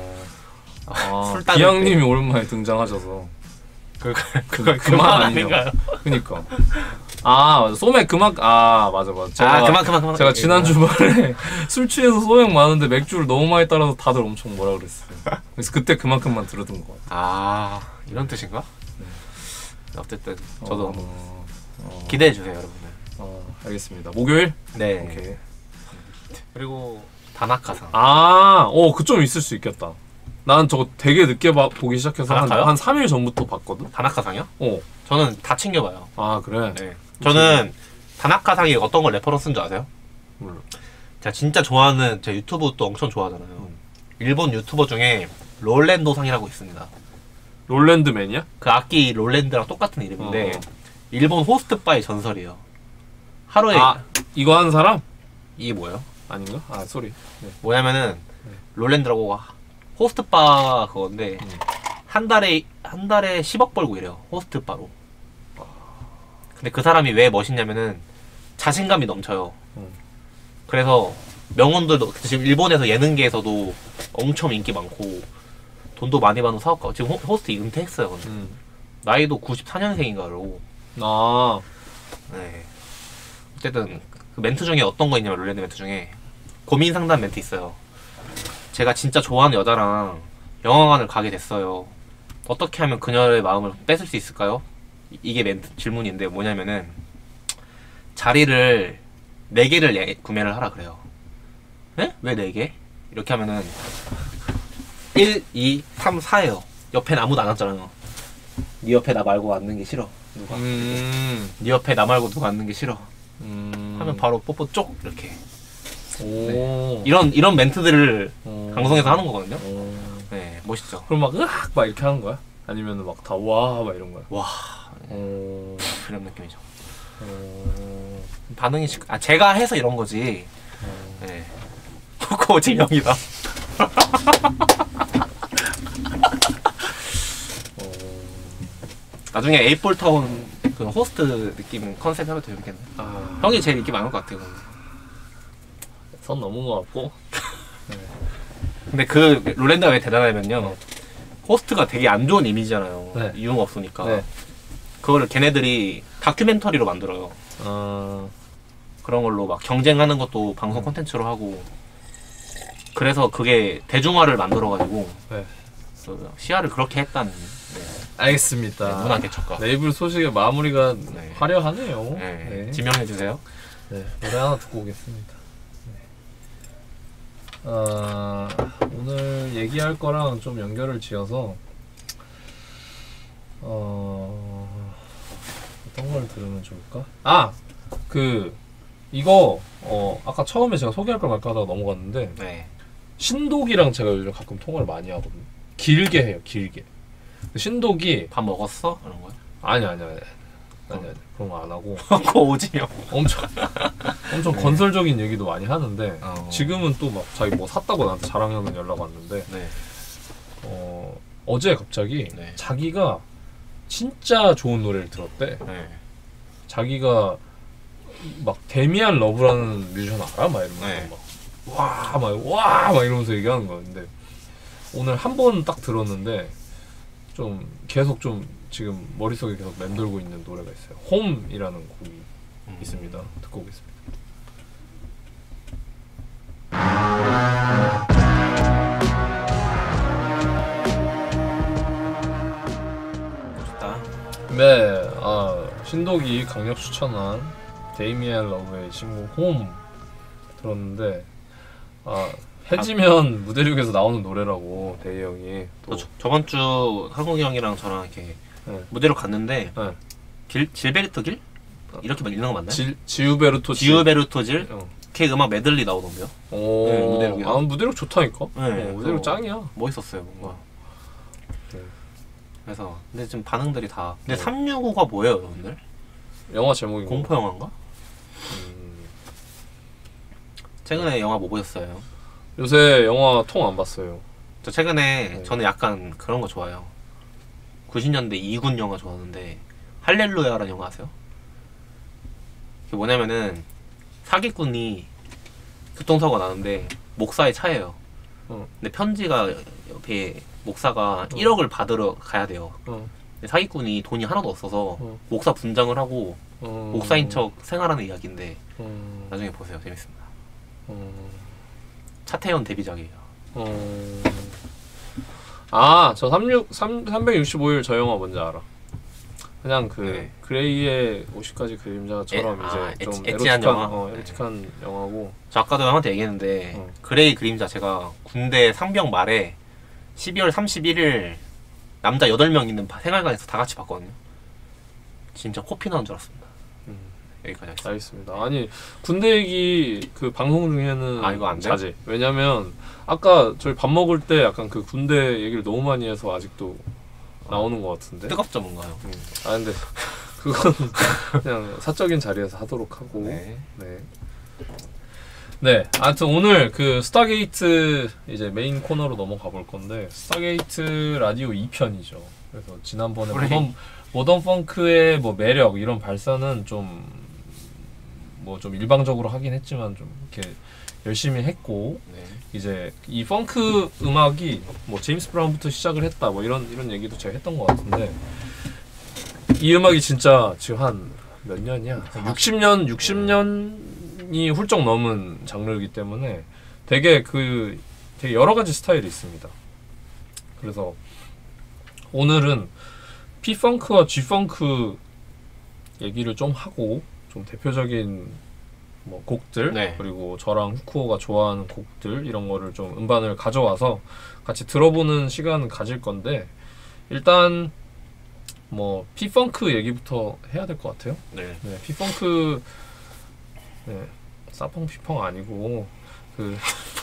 Speaker 1: 기양님이 오랜만에 등장하셔서 그걸 그만 아닌가요? 그니까 맞아. 소맥 그만 맞아
Speaker 2: 그만
Speaker 1: 제가 지난 주말에 술 취해서 소맥 많은데 맥주를 너무 많이 따라서 다들 엄청 뭐라 그랬어요. 그래서 그때 그만큼만 들었던 것 같아요.
Speaker 2: 이런 뜻인가? 네. 어쨌든 저도 기대해 주세요 여러분들.
Speaker 1: 알겠습니다. 목요일?
Speaker 2: 네.
Speaker 1: 오케이.
Speaker 2: 그리고 다나카상.
Speaker 1: 그 좀 있을 수 있겠다. 난 저거 되게 늦게 보기 시작해서 한 3일 전부터 봤거든?
Speaker 2: 다나카상이요? 저는 다 챙겨봐요.
Speaker 1: 그래?
Speaker 2: 네. 저는 다나카상이 어떤 걸 레퍼런스인 줄 아세요?
Speaker 1: 몰라.
Speaker 2: 제가 진짜 좋아하는, 제 유튜브 또 엄청 좋아하잖아요. 일본 유튜버 중에 롤랜도상이라고 있습니다.
Speaker 1: 롤랜드맨이야?
Speaker 2: 그 악기 롤랜드랑 똑같은 이름인데 일본 호스트바의 전설이에요. 하루에
Speaker 1: 이거 하는 사람?
Speaker 2: 이게 뭐예요?
Speaker 1: 아닌가? 쏘리. 네.
Speaker 2: 뭐냐면은 롤랜드라고 호스트바 그건데 한 달에 10억 벌고 이래요. 호스트바로. 근데 그 사람이 왜 멋있냐면은 자신감이 넘쳐요. 그래서 명언들도 지금 일본에서 예능계에서도 엄청 인기 많고 돈도 많이 받는 사업가. 지금 호스트 은퇴했어요. 근데. 나이도 94년생인가 그러고. 네. 어쨌든 그 멘트 중에 어떤 거 있냐면 롤랜드 멘트 중에 고민 상담 멘트 있어요. 제가 진짜 좋아하는 여자랑 영화관을 가게 됐어요. 어떻게 하면 그녀의 마음을 뺏을 수 있을까요? 이게 멘트 질문인데 뭐냐면은 자리를 4개를 구매를 하라 그래요. 네? 왜 4개? 이렇게 하면은 1, 2, 3, 4예요. 옆에 아무도 안 앉잖아요. 네 옆에 나 말고 앉는 게 싫어. 누가? 네 옆에 나 말고 누가 앉는 게 싫어. 하면 바로 뽀뽀 쪽 이렇게. 네. 이런 멘트들을 방송에서 하는 거거든요. 네, 멋있죠.
Speaker 1: 그럼 막 으악 막 이렇게 하는 거야? 아니면 막 다 와 막 이런 거야?
Speaker 2: 와. 그런 느낌이죠. 반응이 제가 해서 이런 거지. 네. 코코 진영이다. 나중에 에이폴타운 그 호스트 느낌 컨셉 해도 되겠네. 형이 제일 인기 많을 것 같아요.
Speaker 1: 선 넘은 것 같고.
Speaker 2: 네. 근데 그 롤랜드가 왜 대단하냐면요. 호스트가 되게 안 좋은 이미지잖아요.
Speaker 1: 네.
Speaker 2: 이유가 없으니까.
Speaker 1: 네.
Speaker 2: 그거를 걔네들이 다큐멘터리로 만들어요. 그런 걸로 막 경쟁하는 것도 방송 콘텐츠로 하고. 그래서 그게 대중화를 만들어가지고
Speaker 1: 네.
Speaker 2: 시야를 그렇게 했다는. 네.
Speaker 1: 알겠습니다.
Speaker 2: 네, 문화 개척가.
Speaker 1: 네이블 소식의 마무리가
Speaker 2: 네.
Speaker 1: 화려하네요.
Speaker 2: 네.
Speaker 1: 네.
Speaker 2: 지명해 주세요.
Speaker 1: 네, 노래 하나 듣고 오겠습니다. 네. 오늘 얘기할 거랑 좀 연결을 지어서 어떤 걸 들으면 좋을까? 이거 아까 처음에 제가 소개할 걸 말까 하다가 넘어갔는데
Speaker 2: 네.
Speaker 1: 신독이랑 제가 요즘 가끔 통화를 많이 하거든요. 길게 해요, 길게. 신독이
Speaker 2: 밥 먹었어? 그런 거야?
Speaker 1: 아니 그런 거 안 하고
Speaker 2: 그거 오지요.
Speaker 1: 엄청
Speaker 2: 네.
Speaker 1: 건설적인 얘기도 많이 하는데 지금은 또 막 자기 뭐 샀다고 나한테 자랑하는 연락 왔는데
Speaker 2: 네.
Speaker 1: 어제 갑자기
Speaker 2: 네.
Speaker 1: 자기가 진짜 좋은 노래를 들었대.
Speaker 2: 네.
Speaker 1: 자기가 막 데미안 러브라는 뮤지션 알아? 막 이러면서
Speaker 2: 네.
Speaker 1: 막 이러면서 얘기하는 거야. 근데 오늘 한 번 딱 들었는데 좀 계속 좀 지금 머릿속에 계속 맴돌고 있는 노래가 있어요. 홈이라는 곡이 있습니다. 듣고 오겠습니다.
Speaker 2: 멋있다.
Speaker 1: 네, 신독이 강력 추천한 데이미안 러브의 신곡 홈 들었는데 해지면 무대륙에서 나오는 노래라고 데이 형이 또
Speaker 2: 저번 주 한국이 형이랑 저랑 이렇게 무대로 갔는데 질베르토 길? 이렇게 막 읽는 거 맞나요?
Speaker 1: 지우베르토
Speaker 2: 지우베르토질 걔 음악 메들리 나오던데요?
Speaker 1: 네,
Speaker 2: 무대륙이요.
Speaker 1: 무대륙 좋다니까.
Speaker 2: 네,
Speaker 1: 무대륙 짱이야.
Speaker 2: 멋있었어요 뭔가.
Speaker 1: 네.
Speaker 2: 그래서 근데 지금 반응들이 다. 근데 365가 뭐예요, 여러분들?
Speaker 1: 영화 제목인
Speaker 2: 공포 영화인가? 최근에 영화 뭐 보셨어요?
Speaker 1: 요새 영화 통 안 봤어요.
Speaker 2: 저 최근에 저는 약간 그런 거 좋아해요. 90년대 이군 영화 좋아하는데 할렐루야라는 영화 아세요? 그게 뭐냐면은 사기꾼이 교통사고가 나는데 목사의 차예요. 근데 편지가 옆에 목사가 1억을 받으러 가야 돼요. 근데 사기꾼이 돈이 하나도 없어서 목사 분장을 하고 목사인 척 생활하는 이야기인데 나중에 보세요. 재밌습니다. 차태현 데뷔작이에요.
Speaker 1: 저 365일 저 영화 뭔지 알아. 그냥 그레이의 50가지 그림자처럼 이제 좀
Speaker 2: 엣지한 영화.
Speaker 1: 에로틱한 영화고.
Speaker 2: 저 아까도 형한테 얘기했는데 그레이 그림자 제가 군대 상병 말에 12월 31일 남자 8명 있는 생활관에서 다 같이 봤거든요. 진짜 코피 나는 줄 알았습니다. 여기까지 하겠습니다.
Speaker 1: 알겠습니다. 아니 군대 얘기 그 방송 중에는
Speaker 2: 이거 안 돼?
Speaker 1: 자제. 왜냐면 아까 저희 밥 먹을 때 약간 그 군대 얘기를 너무 많이 해서 아직도 나오는 것 같은데.
Speaker 2: 뜨겁죠 뭔가요?
Speaker 1: 근데 그건 그냥 사적인 자리에서 하도록 하고. 네. 아무튼 오늘 그 스타게이트 이제 메인 코너로 넘어가 볼 건데 스타게이트 라디오 2편이죠. 그래서 지난번에 모던 펑크의 뭐 매력 이런 발산은 좀 일방적으로 하긴 했지만 좀 이렇게 열심히 했고 이제 이 펑크 음악이 뭐 제임스 브라운부터 시작을 했다 뭐 이런 얘기도 제가 했던 것 같은데 이 음악이 진짜 지금 한 몇 년이야? 60년이 훌쩍 넘은 장르이기 때문에 되게 여러 가지 스타일이 있습니다. 그래서 오늘은 P-펑크와 G-펑크 얘기를 좀 하고 좀 대표적인 뭐 곡들
Speaker 2: 네.
Speaker 1: 그리고 저랑 후쿠오가 좋아하는 곡들 이런 거를 좀 음반을 가져와서 같이 들어보는 시간 가질 건데 일단 뭐 P-펑크 얘기부터 해야 될 것 같아요.
Speaker 2: 네.
Speaker 1: 네, P-펑크 네, 사펑 P-펑 아니고 그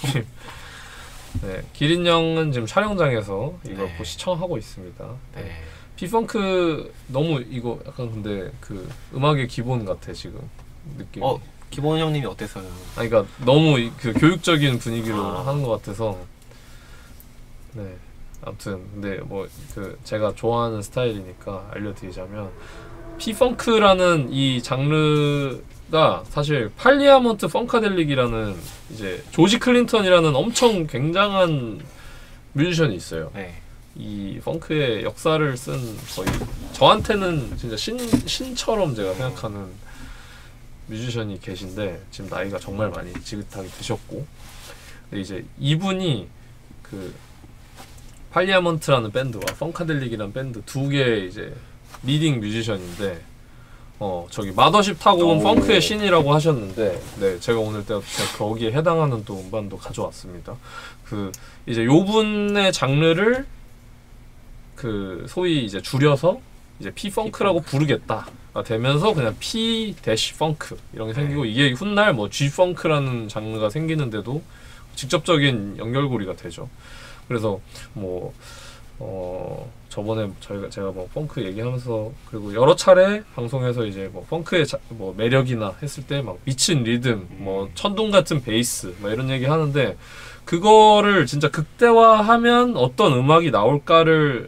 Speaker 1: 네, 기린 형은 지금 촬영장에서 이거
Speaker 2: 네.
Speaker 1: 시청하고 있습니다.
Speaker 2: 네.
Speaker 1: P-펑크 너무 이거 약간 근데 그 음악의 기본 같아 지금 느낌이.
Speaker 2: 기본 형님이 어땠어요?
Speaker 1: 아니 그러니까 너무 그 교육적인 분위기로
Speaker 2: 아.
Speaker 1: 하는 것 같아서 네 아무튼 근데 뭐 그 제가 좋아하는 스타일이니까 알려드리자면 P-펑크라는 이 장르가 사실 팔리아먼트 펑카델릭이라는 이제 조지 클린턴이라는 엄청 굉장한 뮤지션이 있어요.
Speaker 2: 네.
Speaker 1: 이 펑크의 역사를 쓴 거의 저한테는 진짜 신처럼 제가 생각하는 뮤지션이 계신데 지금 나이가 정말 많이 지긋하게 드셨고 근데 이제 이분이 그 팔리아먼트라는 밴드와 펑카델릭이라는 밴드 두 개의 이제 리딩 뮤지션인데 저기 마더십 타고 온 펑크의 신이라고 하셨는데 네 제가 오늘 제가 거기에 해당하는 또 음반도 가져왔습니다. 그 이제 요 분의 장르를 그 소위 이제 줄여서 이제 P-펑크라고 부르겠다. 되면서 그냥 P-펑크 이런 게 생기고 이게 훗날 뭐 G-펑크라는 장르가 생기는데도 직접적인 연결고리가 되죠. 그래서 뭐 저번에 제가 뭐 펑크 얘기하면서 그리고 여러 차례 방송에서 이제 뭐 펑크의 뭐 매력이나 했을 때 막 미친 리듬, 뭐 천둥 같은 베이스, 뭐 이런 얘기 하는데 그거를 진짜 극대화하면 어떤 음악이 나올까를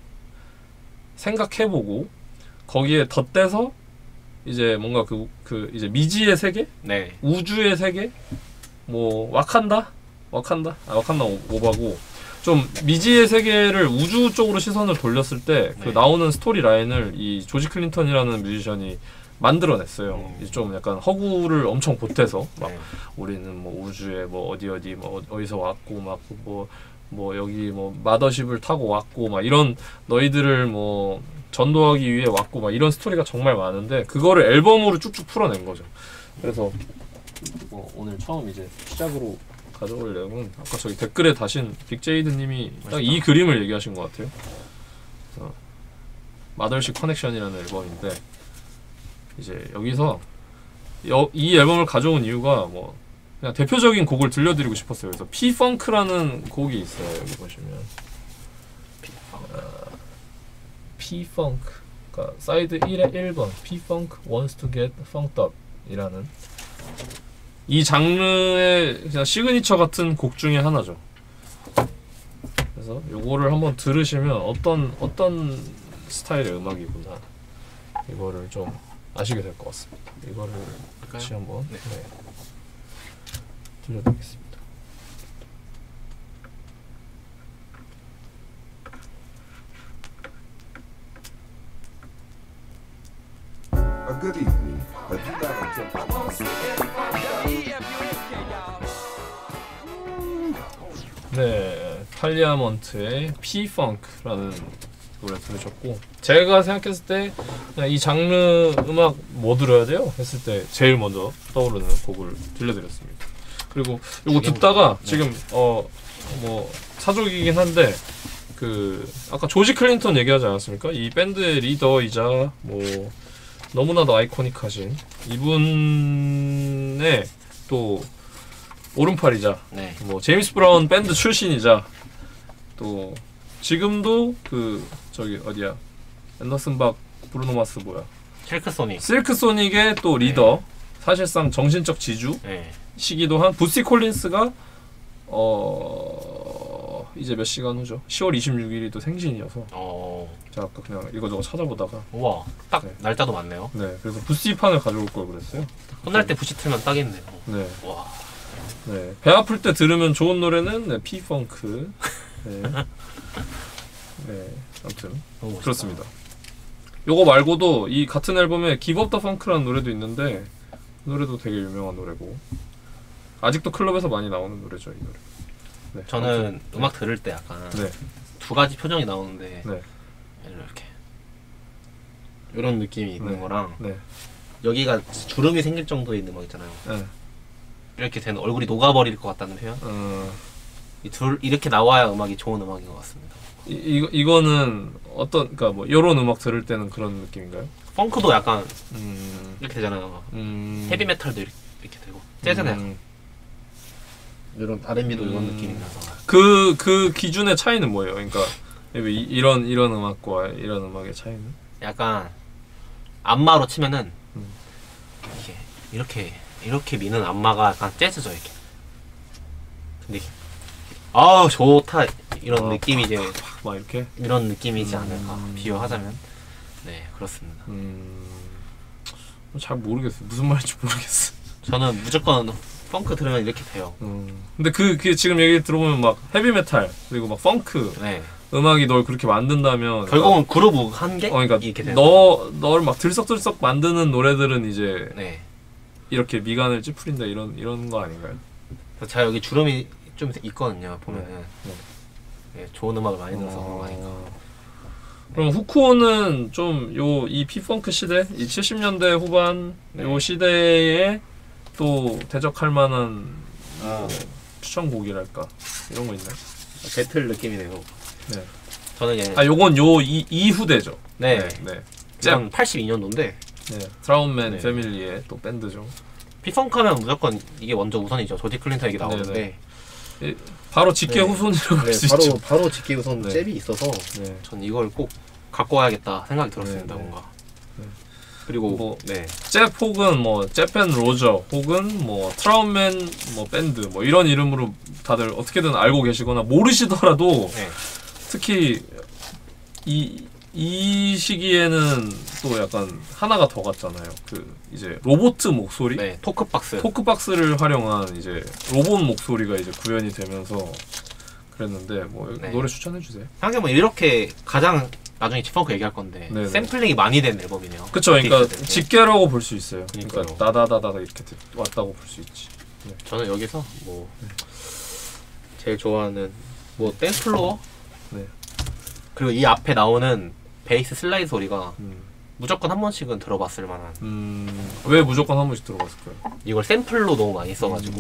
Speaker 1: 생각해보고 거기에 덧대서 이제 뭔가 그 이제 미지의 세계,
Speaker 2: 네.
Speaker 1: 우주의 세계, 뭐 와칸다 오바고 좀 미지의 세계를 우주 쪽으로 시선을 돌렸을 때 그
Speaker 2: 네.
Speaker 1: 나오는 스토리 라인을 이 조지 클린턴이라는 뮤지션이 만들어냈어요. 이제 좀 약간 허구를 엄청 보태서 막 우리는 뭐 우주에 뭐 어디 뭐 어디서 왔고 막 뭐 여기 뭐 마더십을 타고 왔고 막 이런 너희들을 뭐 전도하기 위해 왔고 막 이런 스토리가 정말 많은데 그거를 앨범으로 쭉쭉 풀어낸 거죠. 그래서 뭐 오늘 처음 이제 시작으로 가져올 내용은 아까 저기 댓글에 다신 빅제이드님이 딱 이 그림을 얘기하신 것 같아요. 마더십 커넥션이라는 앨범인데 이제 여기서 이 앨범을 가져온 이유가 뭐 그냥 대표적인 곡을 들려드리고 싶었어요. 그래서 P-펑크라는 곡이 있어요. 여기 보시면 P-펑크 그러니까 사이드 1의 1번 P-펑크 wants to get funked up 이라는 이 장르의 그냥 시그니처 같은 곡 중에 하나죠. 그래서 요거를 한번 들으시면 어떤 스타일의 음악이구나 이거를 좀 아시게 될 것 같습니다. 이거를 같이 한번 들려드리겠습니다.
Speaker 3: Good evening. You gotta check
Speaker 1: 네, 팔리아먼트의 P-펑크라는 노래 들으셨고 제가 생각했을 때 그냥 이 장르 음악 뭐 들어야 돼요? 했을 때 제일 먼저 떠오르는 곡을 들려드렸습니다. 그리고 이거 듣다가 지금 뭐 사족이긴 한데 그 아까 조지 클린턴 얘기하지 않았습니까? 이 밴드의 리더이자 뭐 너무나도 아이코닉하신 이분의 또 오른팔이자 뭐 제임스 브라운 밴드 출신이자 또 지금도 그 저기 어디야 앤더슨 박 브루노 마스 뭐야 실크 소닉의 또 리더 사실상 정신적 지주 시기도 한 부시 콜린스가 이제 몇 시간 후죠. 10월 26일이 또 생신이어서 제가 아까 그냥 이거저거 찾아보다가
Speaker 2: 우와 딱 날짜도 맞네요.
Speaker 1: 네 그래서 부시판을 가져올 걸 그랬어요.
Speaker 2: 끝날 때 부시 틀면 딱이네요.
Speaker 1: 네.
Speaker 2: 와.
Speaker 1: 네. 배 아플 때 들으면 좋은 노래는 P-펑크. 네. 네. 아무튼 그렇습니다. 요거 말고도 이 같은 앨범에 Give Up the Funk라는 노래도 있는데 그 노래도 되게 유명한 노래고 아직도 클럽에서 많이 나오는 노래죠, 이 노래. 네.
Speaker 2: 저는
Speaker 1: 아무튼,
Speaker 2: 음악 들을 때 약간
Speaker 1: 네.
Speaker 2: 두 가지 표정이 나오는데
Speaker 1: 네.
Speaker 2: 이렇게 이런 느낌이 있는 거랑 여기가 주름이 생길 정도의 음악 있잖아요.
Speaker 1: 네.
Speaker 2: 이렇게 되는 얼굴이 녹아버릴 것 같다는 표현. 이렇게 나와야 음악이 좋은 음악인 것 같습니다.
Speaker 1: 이거는 어떤 그러니까 뭐 이런 음악 들을 때는 그런 느낌인가요?
Speaker 2: 펑크도 약간 이렇게 되잖아요. 헤비메탈도 이렇게 되고 재즈는 이런 R&B도 이런 느낌이 나서
Speaker 1: 그 기준의 차이는 뭐예요? 그러니까 이런 음악과 이런 음악의 차이는?
Speaker 2: 약간 안마로 치면은 이렇게 미는 안마가 약간 재즈죠 이렇게. 근데 아 좋다 이런 느낌이 이제
Speaker 1: 막 이렇게
Speaker 2: 이런 느낌이지 않을까 비유하자면. 네 그렇습니다.
Speaker 1: 잘 모르겠어요. 무슨 말인지 모르겠어.
Speaker 2: 저는 무조건 펑크 들으면 이렇게 돼요.
Speaker 1: 근데 그 지금 얘기 들어보면 막 헤비메탈 그리고 막 펑크
Speaker 2: 네.
Speaker 1: 음악이 널 그렇게 만든다면
Speaker 2: 결국은 그루브 한 개?
Speaker 1: 그러니까
Speaker 2: 이렇게 되는
Speaker 1: 널 막 들썩들썩 만드는 노래들은 이제
Speaker 2: 네.
Speaker 1: 이렇게 미간을 찌푸린다 이런 거 아닌가요?
Speaker 2: 제가 여기 주름이 좀 있거든요. 보면은 네, 좋은 음악을 많이 들어서 그런 거 아닌가.
Speaker 1: 그럼 후쿠오는 좀 이 피펑크 시대, 이 70년대 후반 요 시대에 또 대적할 만한 추천곡이랄까 이런 거 있나요?
Speaker 2: 배틀 느낌이네요.
Speaker 1: 네.
Speaker 2: 저는 얘
Speaker 1: 요건 이후대죠.
Speaker 2: 네.
Speaker 1: 네.
Speaker 2: 잼 82년도인데
Speaker 1: 네. 트라운맨
Speaker 2: 네.
Speaker 1: 패밀리의 또 밴드죠.
Speaker 2: 피펑크 하면 무조건 이게 먼저 우선이죠. 조지 클린턴 얘기 나오는데
Speaker 1: 바로 직계 후손이라고 할 수 있죠.
Speaker 2: 바로 직계 우선
Speaker 1: 네.
Speaker 2: 잽이 있어서
Speaker 1: 네.
Speaker 2: 전 이걸 꼭 갖고 와야겠다 생각이 들었습니다.
Speaker 1: 네, 네.
Speaker 2: 뭔가.
Speaker 1: 네.
Speaker 2: 그리고
Speaker 1: 뭐
Speaker 2: 네.
Speaker 1: 잽 혹은 뭐 잽앤 로저 혹은 뭐 트라운맨 뭐 밴드 뭐 이런 이름으로 다들 어떻게든 알고 계시거나 모르시더라도
Speaker 2: 네.
Speaker 1: 특히 이 시기에는 또 약간 하나가 더 갔잖아요. 그 이제 로봇 목소리,
Speaker 2: 네. 토크박스.
Speaker 1: 토크박스를 활용한 이제 로봇 목소리가 이제 구현이 되면서 그랬는데 뭐
Speaker 2: 네.
Speaker 1: 노래 추천해 주세요.
Speaker 2: 하긴 뭐 이렇게 가장 나중에 지펑크 얘기할 건데
Speaker 1: 네네.
Speaker 2: 샘플링이 많이 된 앨범이네요.
Speaker 1: 그쵸, 그러니까
Speaker 2: 아티스트들.
Speaker 1: 직계라고 볼 수 있어요.
Speaker 2: 그러니까요.
Speaker 1: 그러니까 다다다다다 이렇게 왔다고 볼 수 있지.
Speaker 2: 저는 여기서 뭐 제일 좋아하는 뭐 댄스플로어
Speaker 1: 네.
Speaker 2: 그리고 이 앞에 나오는 베이스 슬라이드 소리가 무조건 한 번씩은 들어봤을 만한.
Speaker 1: 왜 무조건 한 번씩 들어봤을까요?
Speaker 2: 이걸 샘플로 너무 많이 써가지고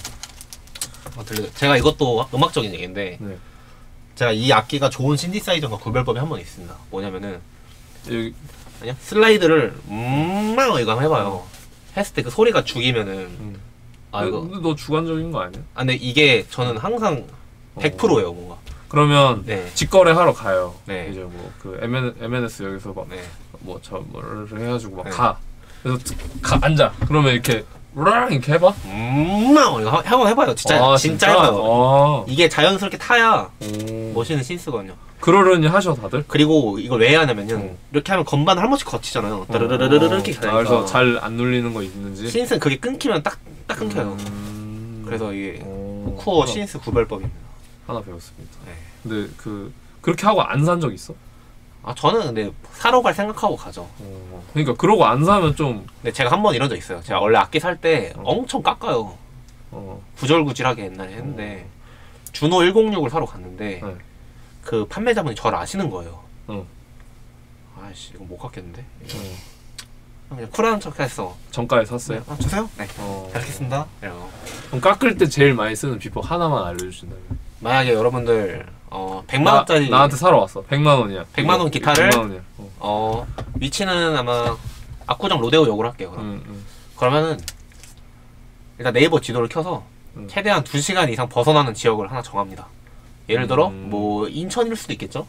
Speaker 2: 제가 이것도 음악적인 얘기인데
Speaker 1: 네.
Speaker 2: 제가 이 악기가 좋은 신디사이저가 구별법이 한 번 있습니다. 뭐냐면은
Speaker 1: 여기
Speaker 2: 아니요 슬라이드를 이거 한번 해봐요. 했을 때 그 소리가 죽이면은 이거
Speaker 1: 근데 너 주관적인 거 아니야?
Speaker 2: 근데 이게 저는 항상 100%예요 뭔가.
Speaker 1: 그러면
Speaker 2: 네.
Speaker 1: 직거래 하러 가요.
Speaker 2: 네.
Speaker 1: 이제 뭐 그 MNS 여기서 막
Speaker 2: 네.
Speaker 1: 뭐 저 뭐를 해가지고 막
Speaker 2: 네.
Speaker 1: 가. 그래서 앉아. 그러면 이렇게 우랑 이렇게 해봐.
Speaker 2: 이거 한번 해봐요. 진짜 해봐요. 이게 자연스럽게 타야 멋있는 신스거든요.
Speaker 1: 그러려니 하셔 다들?
Speaker 2: 그리고 이걸 왜 해야냐면요. 이렇게 하면 건반을 한 번씩 거치잖아요. 따르르르르 이렇게 가니까.
Speaker 1: 그래서 잘 안 눌리는 거 있는지.
Speaker 2: 신스는 그게 끊기면 딱 끊겨요. 그래서 이게 후쿠오 신스 구별법입니다.
Speaker 1: 하나 배웠습니다.
Speaker 2: 네.
Speaker 1: 근데 그렇게 하고 안 산 적 있어?
Speaker 2: 저는 근데 사러 갈 생각하고 가죠.
Speaker 1: 그러니까 그러고 안 사면 좀.
Speaker 2: 근데 제가 한 번 이런 적 있어요. 제가 원래 악기 살 때 엄청 깎아요. 구절구질하게 옛날에 했는데 주노 106을 사러 갔는데
Speaker 1: 네.
Speaker 2: 그 판매자분이 저를 아시는 거예요. 아이씨 이거 못 깎겠는데? 그냥 쿨한 척 했어.
Speaker 1: 정가에 샀어요?
Speaker 2: 주세요? 네. 잘 겠습니다.
Speaker 1: 그럼 깎을 때 제일 많이 쓰는 비법 하나만 알려주신다면.
Speaker 2: 만약에 여러분들 100만원짜리
Speaker 1: 나한테 사러 왔어. 100만 원이야.
Speaker 2: 100만 원 기타를
Speaker 1: 100만 원이야.
Speaker 2: 위치는 아마 압구정 로데오 역으로 할게요. 그러면은 일단 네이버 지도를 켜서 최대한 2시간 이상 벗어나는 지역을 하나 정합니다. 예를 들어 뭐 인천일 수도 있겠죠?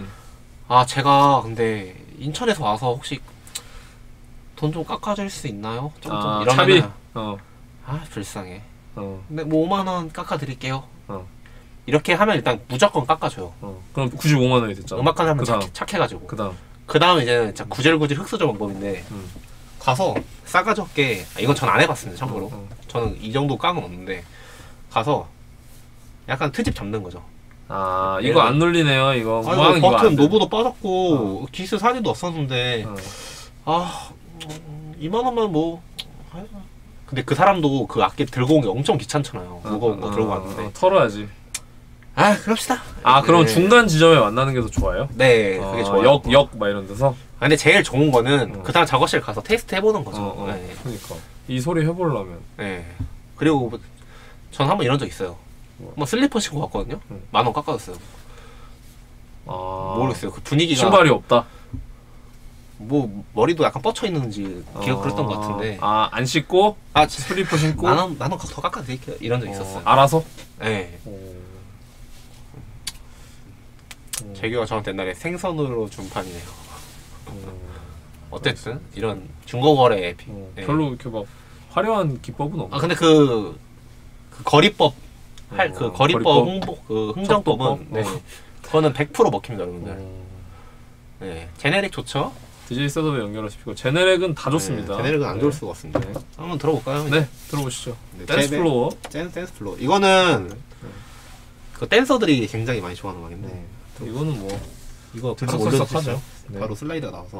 Speaker 2: 제가 근데 인천에서 와서 혹시 돈 좀 깎아줄 수 있나요? 좀
Speaker 1: 차비?
Speaker 2: 이러면은 불쌍해. 근데 뭐 5만원 깎아드릴게요. 이렇게 하면 일단 무조건 깎아줘요.
Speaker 1: 그럼 95만 원이 됐잖아.
Speaker 2: 음악하는 사람 착해가지고. 그 다음 이제는 진짜 구질구질 흑수저 방법인데 가서 싸가지 없게 이건 전 안 해봤습니다. 참고로 저는 이 정도 깡은 없는데 가서 약간 트집 잡는 거죠.
Speaker 1: 이거 안 눌리네요. 이거
Speaker 2: 이거 버튼 노브도 빠졌고 기스 사리도 없었는데 2만원만 뭐 근데 그 사람도 그 악기 들고 온 게 엄청 귀찮잖아요. 무거운 거 들고 왔는데
Speaker 1: 털어야지.
Speaker 2: 아 그럽시다.
Speaker 1: 아 그럼
Speaker 2: 네.
Speaker 1: 중간 지점에 만나는 게 더 좋아요?
Speaker 2: 네, 그게 좋아요.
Speaker 1: 역 막 이런 데서.
Speaker 2: 아, 근데 제일 좋은 거는 그 사람 작업실 가서 테스트 해보는 거죠. 네.
Speaker 1: 그러니까 이 소리 해보려면.
Speaker 2: 네. 그리고 전 한번 이런 적 있어요. 뭐 슬리퍼 신고 갔거든요. 10,000원 깎아줬어요.
Speaker 1: 아
Speaker 2: 모르겠어요. 그 분위기가
Speaker 1: 신발이 없다.
Speaker 2: 뭐 머리도 약간 뻗쳐 있는지 기억 그랬던 것 같은데.
Speaker 1: 아 안 씻고
Speaker 2: 아
Speaker 1: 슬리퍼 신고
Speaker 2: 10,000원 더 깎아드릴게요. 이런 적 있었어요.
Speaker 1: 알아서.
Speaker 2: 네. 재규가 저한테 옛날에 생선으로 준 판이네요. 어쨌든 이런 중고거래 앱이 네.
Speaker 1: 별로 이렇게 막 화려한 기법은 없나?
Speaker 2: 아 근데 그 거리법 그 거리법 홍보 그 흥정법은 네. 그거는 100% 먹힙니다, 여러분들. 네, 제네릭 좋죠?
Speaker 1: DJ 셋업에 연결하시고 제네렉은 다 좋습니다.
Speaker 2: 네, 제네릭은 안 좋을 수가 없습니다. 네. 한번 들어볼까요?
Speaker 1: 네, 들어보시죠.
Speaker 2: 네,
Speaker 1: 댄스 플로어.
Speaker 2: 댄스 플로어. 이거는 그 댄서들이 굉장히 많이 좋아하는 음악인데
Speaker 1: 이거는 뭐
Speaker 2: 이거
Speaker 1: 들썩
Speaker 2: 바로
Speaker 1: 들썩하죠. 네.
Speaker 2: 바로 슬라이드가 나와서.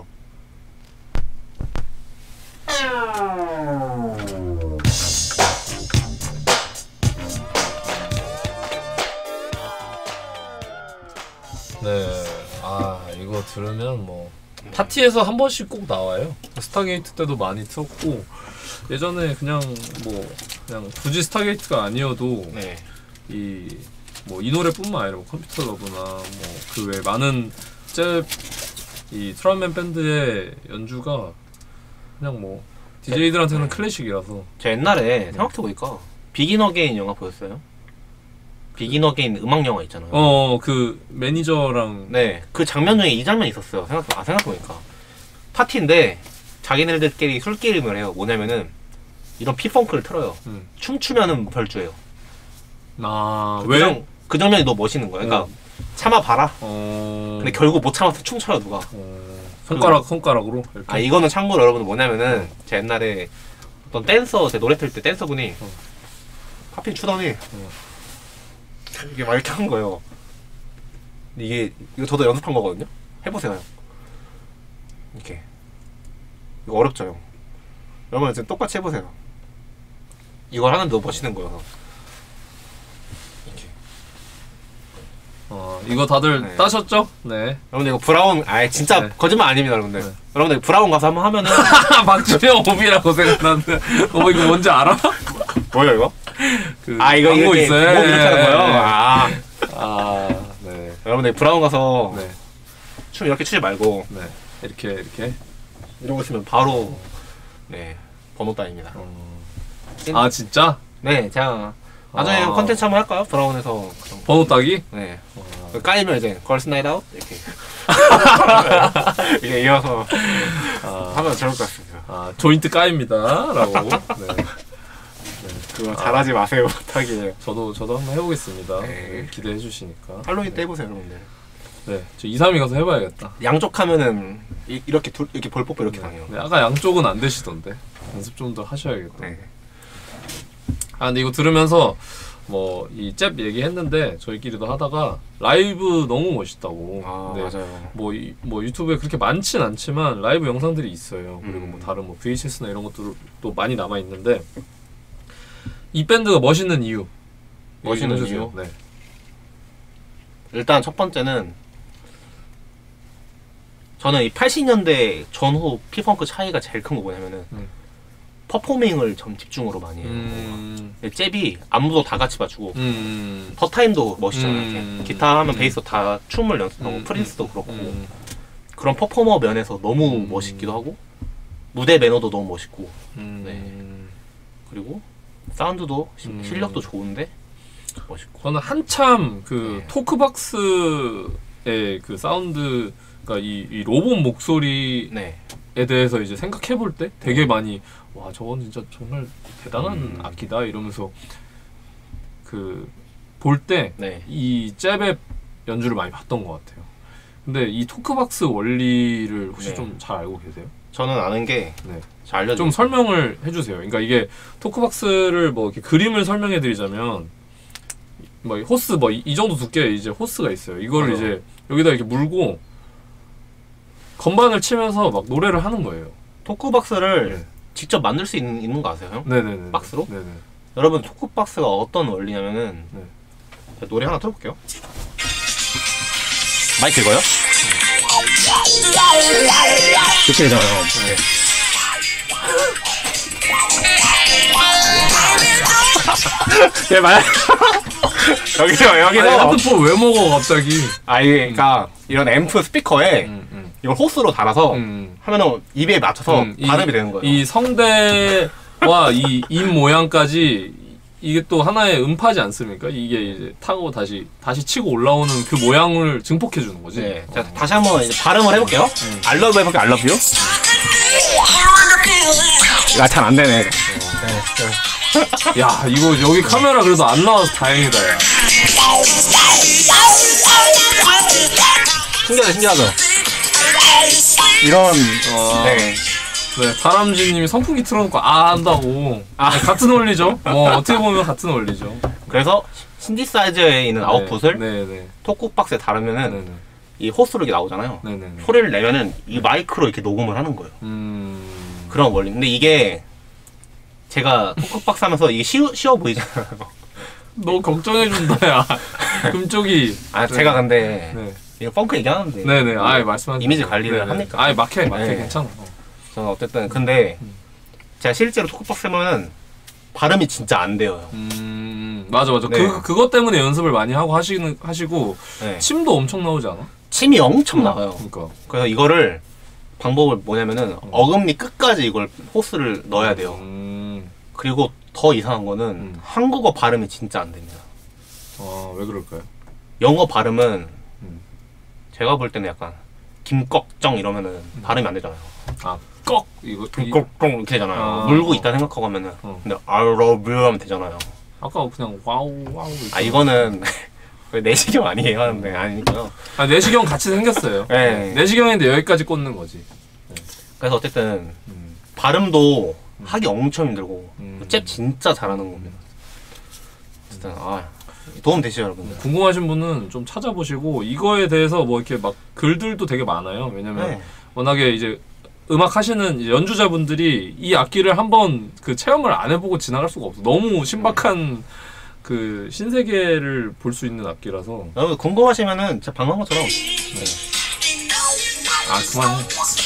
Speaker 1: 네, 아 이거 들으면 뭐 파티에서 한 번씩 꼭 나와요. 스타게이트 때도 많이 틀었고 예전에 그냥 그냥 굳이 스타게이트가 아니어도
Speaker 2: 네.
Speaker 1: 이 노래뿐만 아니라 뭐 컴퓨터 러브나 뭐 그 외 많은 이 트럼펫 밴드의 연주가 그냥 뭐 DJ들한테는 클래식이라서.
Speaker 2: 제가 옛날에 생각해보니까 비긴 어게인 영화 보셨어요? 비긴 어게인 음악 영화 있잖아요.
Speaker 1: 그 매니저랑
Speaker 2: 네, 그 장면 중에 이 장면이 있었어요. 생각해보니까 파티인데 자기네들끼리 술 게임을 해요. 뭐냐면은 이런 피펑크를 틀어요. 춤추면은 벌주예요.
Speaker 1: 아
Speaker 2: 왜? 그 장면이 너무 멋있는 거야. 그러니까 참아봐라. 근데 결국 못 참아서 춤춰요 누가.
Speaker 1: 손가락으로 이렇게.
Speaker 2: 아 이거는 참고로 여러분들 뭐냐면은 제가 옛날에 어떤 댄서 제 노래 틀 때 댄서분이 팝핀 추더니 이게 막 이렇게 한 거예요. 이거 저도 연습한 거거든요. 해보세요 형. 이렇게 이거 어렵죠 형. 여러분 지금 똑같이 해보세요. 이걸 하는데 너무 멋있는 거예요. 이렇게.
Speaker 1: 이거 다들
Speaker 2: 네.
Speaker 1: 따셨죠? 네.
Speaker 2: 여러분들 이거 브라운 진짜
Speaker 1: 네.
Speaker 2: 거짓말 아닙니다 여러분들.
Speaker 1: 네.
Speaker 2: 여러분들 브라운 가서 한번 하면은
Speaker 1: 박주영 오비라고 생각나는데 이거 뭔지 알아?
Speaker 2: 뭐야 이거?
Speaker 1: 그
Speaker 2: 이거
Speaker 1: 광고
Speaker 2: 이렇게
Speaker 1: 있어요.
Speaker 2: 목 이렇게 하는
Speaker 1: 네.
Speaker 2: 거예요?
Speaker 1: 네.
Speaker 2: 여러분들 브라운 가서
Speaker 1: 네.
Speaker 2: 춤 이렇게 추지 말고
Speaker 1: 네. 이렇게
Speaker 2: 이러고 있으면 바로 네 번호 따입니다.
Speaker 1: 아 진짜?
Speaker 2: 네, 제가 나중에 컨텐츠 한번 할까요? 브라운에서 그런 거.
Speaker 1: 번호 따기?
Speaker 2: 네. 까이면 이제 걸스 나이트 아웃 이렇게 이게 이어서 하면 좋을 것 같습니다.
Speaker 1: 조인트 까입니다라고. 네.
Speaker 2: 그거 잘하지 마세요 부탁이에요.
Speaker 1: 저도 한번 해보겠습니다.
Speaker 2: 네.
Speaker 1: 기대해 주시니까.
Speaker 2: 할로윈 때 해보세요 여러분들.
Speaker 1: 네, 저 2, 3위 가서 해봐야겠다.
Speaker 2: 양쪽 하면은 이렇게 이렇게 볼뽀뽀 이렇게 당해요.
Speaker 1: 네, 아까 양쪽은 안 되시던데 연습 좀 더 하셔야겠다.
Speaker 2: 네.
Speaker 1: 근데 이거 들으면서 뭐 이 잽 얘기했는데 저희끼리도 하다가 라이브 너무 멋있다고. 네.
Speaker 2: 맞아요.
Speaker 1: 뭐 유튜브에 그렇게 많진 않지만 라이브 영상들이 있어요. 그리고 뭐 다른 뭐 VHS나 이런 것들도 많이 남아 있는데 이 밴드가 멋있는 이유.
Speaker 2: 멋있는
Speaker 1: 해주세요.
Speaker 2: 이유?
Speaker 1: 네.
Speaker 2: 일단 첫 번째는 저는 이 80년대 전후 피펑크 차이가 제일 큰 거 뭐냐면은 퍼포밍을 좀 집중으로 많이 해요. 잽이 안무도 다 같이 맞추고 퍼타임도 멋있잖아요. 이렇게. 기타 하면 베이스도 다 춤을 연습하고 프린스도 그렇고 그런 퍼포머 면에서 너무 멋있기도 하고 무대 매너도 너무 멋있고 네. 그리고 사운드도 실력도 좋은데 멋있고.
Speaker 1: 저는 한참 그 토크박스의 그 사운드가 이 로봇 목소리에
Speaker 2: 네.
Speaker 1: 대해서 이제 생각해 볼 때 되게 많이 와 저건 진짜 정말 대단한 악기다 이러면서 그 볼 때 이 잽의 연주를 많이 봤던 것 같아요. 근데 이 토크박스 원리를 혹시 좀 잘 알고 계세요?
Speaker 2: 저는 아는 게 잘 알려줘.
Speaker 1: 좀 설명을 해주세요. 그러니까 이게 토크박스를 뭐 이렇게 그림을 설명해 드리자면 뭐 호스 뭐 이 정도 두께의 이제 호스가 있어요. 이거를 이제 여기다 이렇게 물고 건반을 치면서 막 노래를 하는 거예요.
Speaker 2: 토크박스를 직접 만들 수 있는 거 아세요, 형?
Speaker 1: 네네네.
Speaker 2: 박스로?
Speaker 1: 네네.
Speaker 2: 여러분 토크박스가 어떤 원리냐면은 노래 하나 틀어볼게요. 마이크 이거요? 이렇게 되잖아요. 네. 예, 말. 여기서
Speaker 1: 핸드폰 왜 먹어 갑자기?
Speaker 2: 그러니까 이런 앰프 스피커에 이걸 호스로 달아서 하면은 입에 맞춰서 발음이 되는 거예요.
Speaker 1: 이 성대와 이 입 모양까지 이게 또 하나의 음파지 않습니까? 이게 이제 타고 다시 치고 올라오는 그 모양을 증폭해 주는 거지.
Speaker 2: 네. 자, 다시 한번 이제 발음을 해볼게요. I love you 해볼게요. I love you. 야, 잘 안 되네.
Speaker 1: 야, 이거 여기 카메라 그래도 안 나와서 다행이다. 야.
Speaker 2: 신기하죠? 이런 네.
Speaker 1: 네, 다람쥐님이 선풍기 틀어놓고 한다고. 같은 원리죠. 어떻게 보면 같은 원리죠.
Speaker 2: 그래서 신디사이저에 있는
Speaker 1: 네,
Speaker 2: 아웃풋을
Speaker 1: 네네.
Speaker 2: 톡쿡박스에 달으면은
Speaker 1: 네네.
Speaker 2: 이 호스로 이렇게 나오잖아요.
Speaker 1: 네네네.
Speaker 2: 소리를 내면은 이 마이크로 이렇게 녹음을 하는 거예요. 그런 원리. 근데 이게 제가 톡쿡박스 하면서 이게 쉬워 보이잖아요.
Speaker 1: 너 걱정해준다, 야. 금쪽이.
Speaker 2: 제가 근데
Speaker 1: 네.
Speaker 2: 이거 펑크 얘기하는데.
Speaker 1: 네네. 말씀하세요.
Speaker 2: 이미지 관리를
Speaker 1: 네네.
Speaker 2: 합니까?
Speaker 1: 막해.
Speaker 2: 네.
Speaker 1: 괜찮아.
Speaker 2: 저는 어쨌든 근데 제가 실제로 톡쿡박스 하면은 발음이 진짜 안 돼요.
Speaker 1: 맞아.
Speaker 2: 네.
Speaker 1: 그것 때문에 연습을 많이 하고 하시고
Speaker 2: 네.
Speaker 1: 침도 엄청 나오지 않아?
Speaker 2: 침이 엄청 나와요.
Speaker 1: 그러니까.
Speaker 2: 그래서 이거를 방법을 뭐냐면은 어금니 끝까지 이걸 호스를 넣어야 돼요. 그리고 더 이상한 거는 한국어 발음이 진짜 안 됩니다.
Speaker 1: 왜 그럴까요?
Speaker 2: 영어 발음은 제가 볼 때는 약간 김꺽정 이러면은 발음이 안 되잖아요.
Speaker 1: 이거
Speaker 2: 꺽정 이렇게 되잖아요. 물고 있다 생각하고 하면은 근데 I love you 하면 되잖아요.
Speaker 1: 아까 그냥 와우
Speaker 2: 이거는 내시경 아니에요 하는데 아니고요.
Speaker 1: 내시경 같이 생겼어요.
Speaker 2: 네.
Speaker 1: 내시경인데 여기까지 꽂는 거지.
Speaker 2: 그래서 어쨌든 발음도 하기 엄청 힘들고 잽 진짜 잘하는 겁니다. 어쨌든 도움 되시죠 여러분들?
Speaker 1: 궁금하신 분은 좀 찾아보시고 이거에 대해서 뭐 이렇게 막 글들도 되게 많아요. 왜냐면 워낙에 이제 음악 하시는 연주자분들이 이 악기를 한번 그 체험을 안 해보고 지나갈 수가 없어. 너무 신박한 그 신세계를 볼 수 있는 악기라서.
Speaker 2: 여러분 궁금하시면은 진짜 방금 것처럼
Speaker 1: 그만해.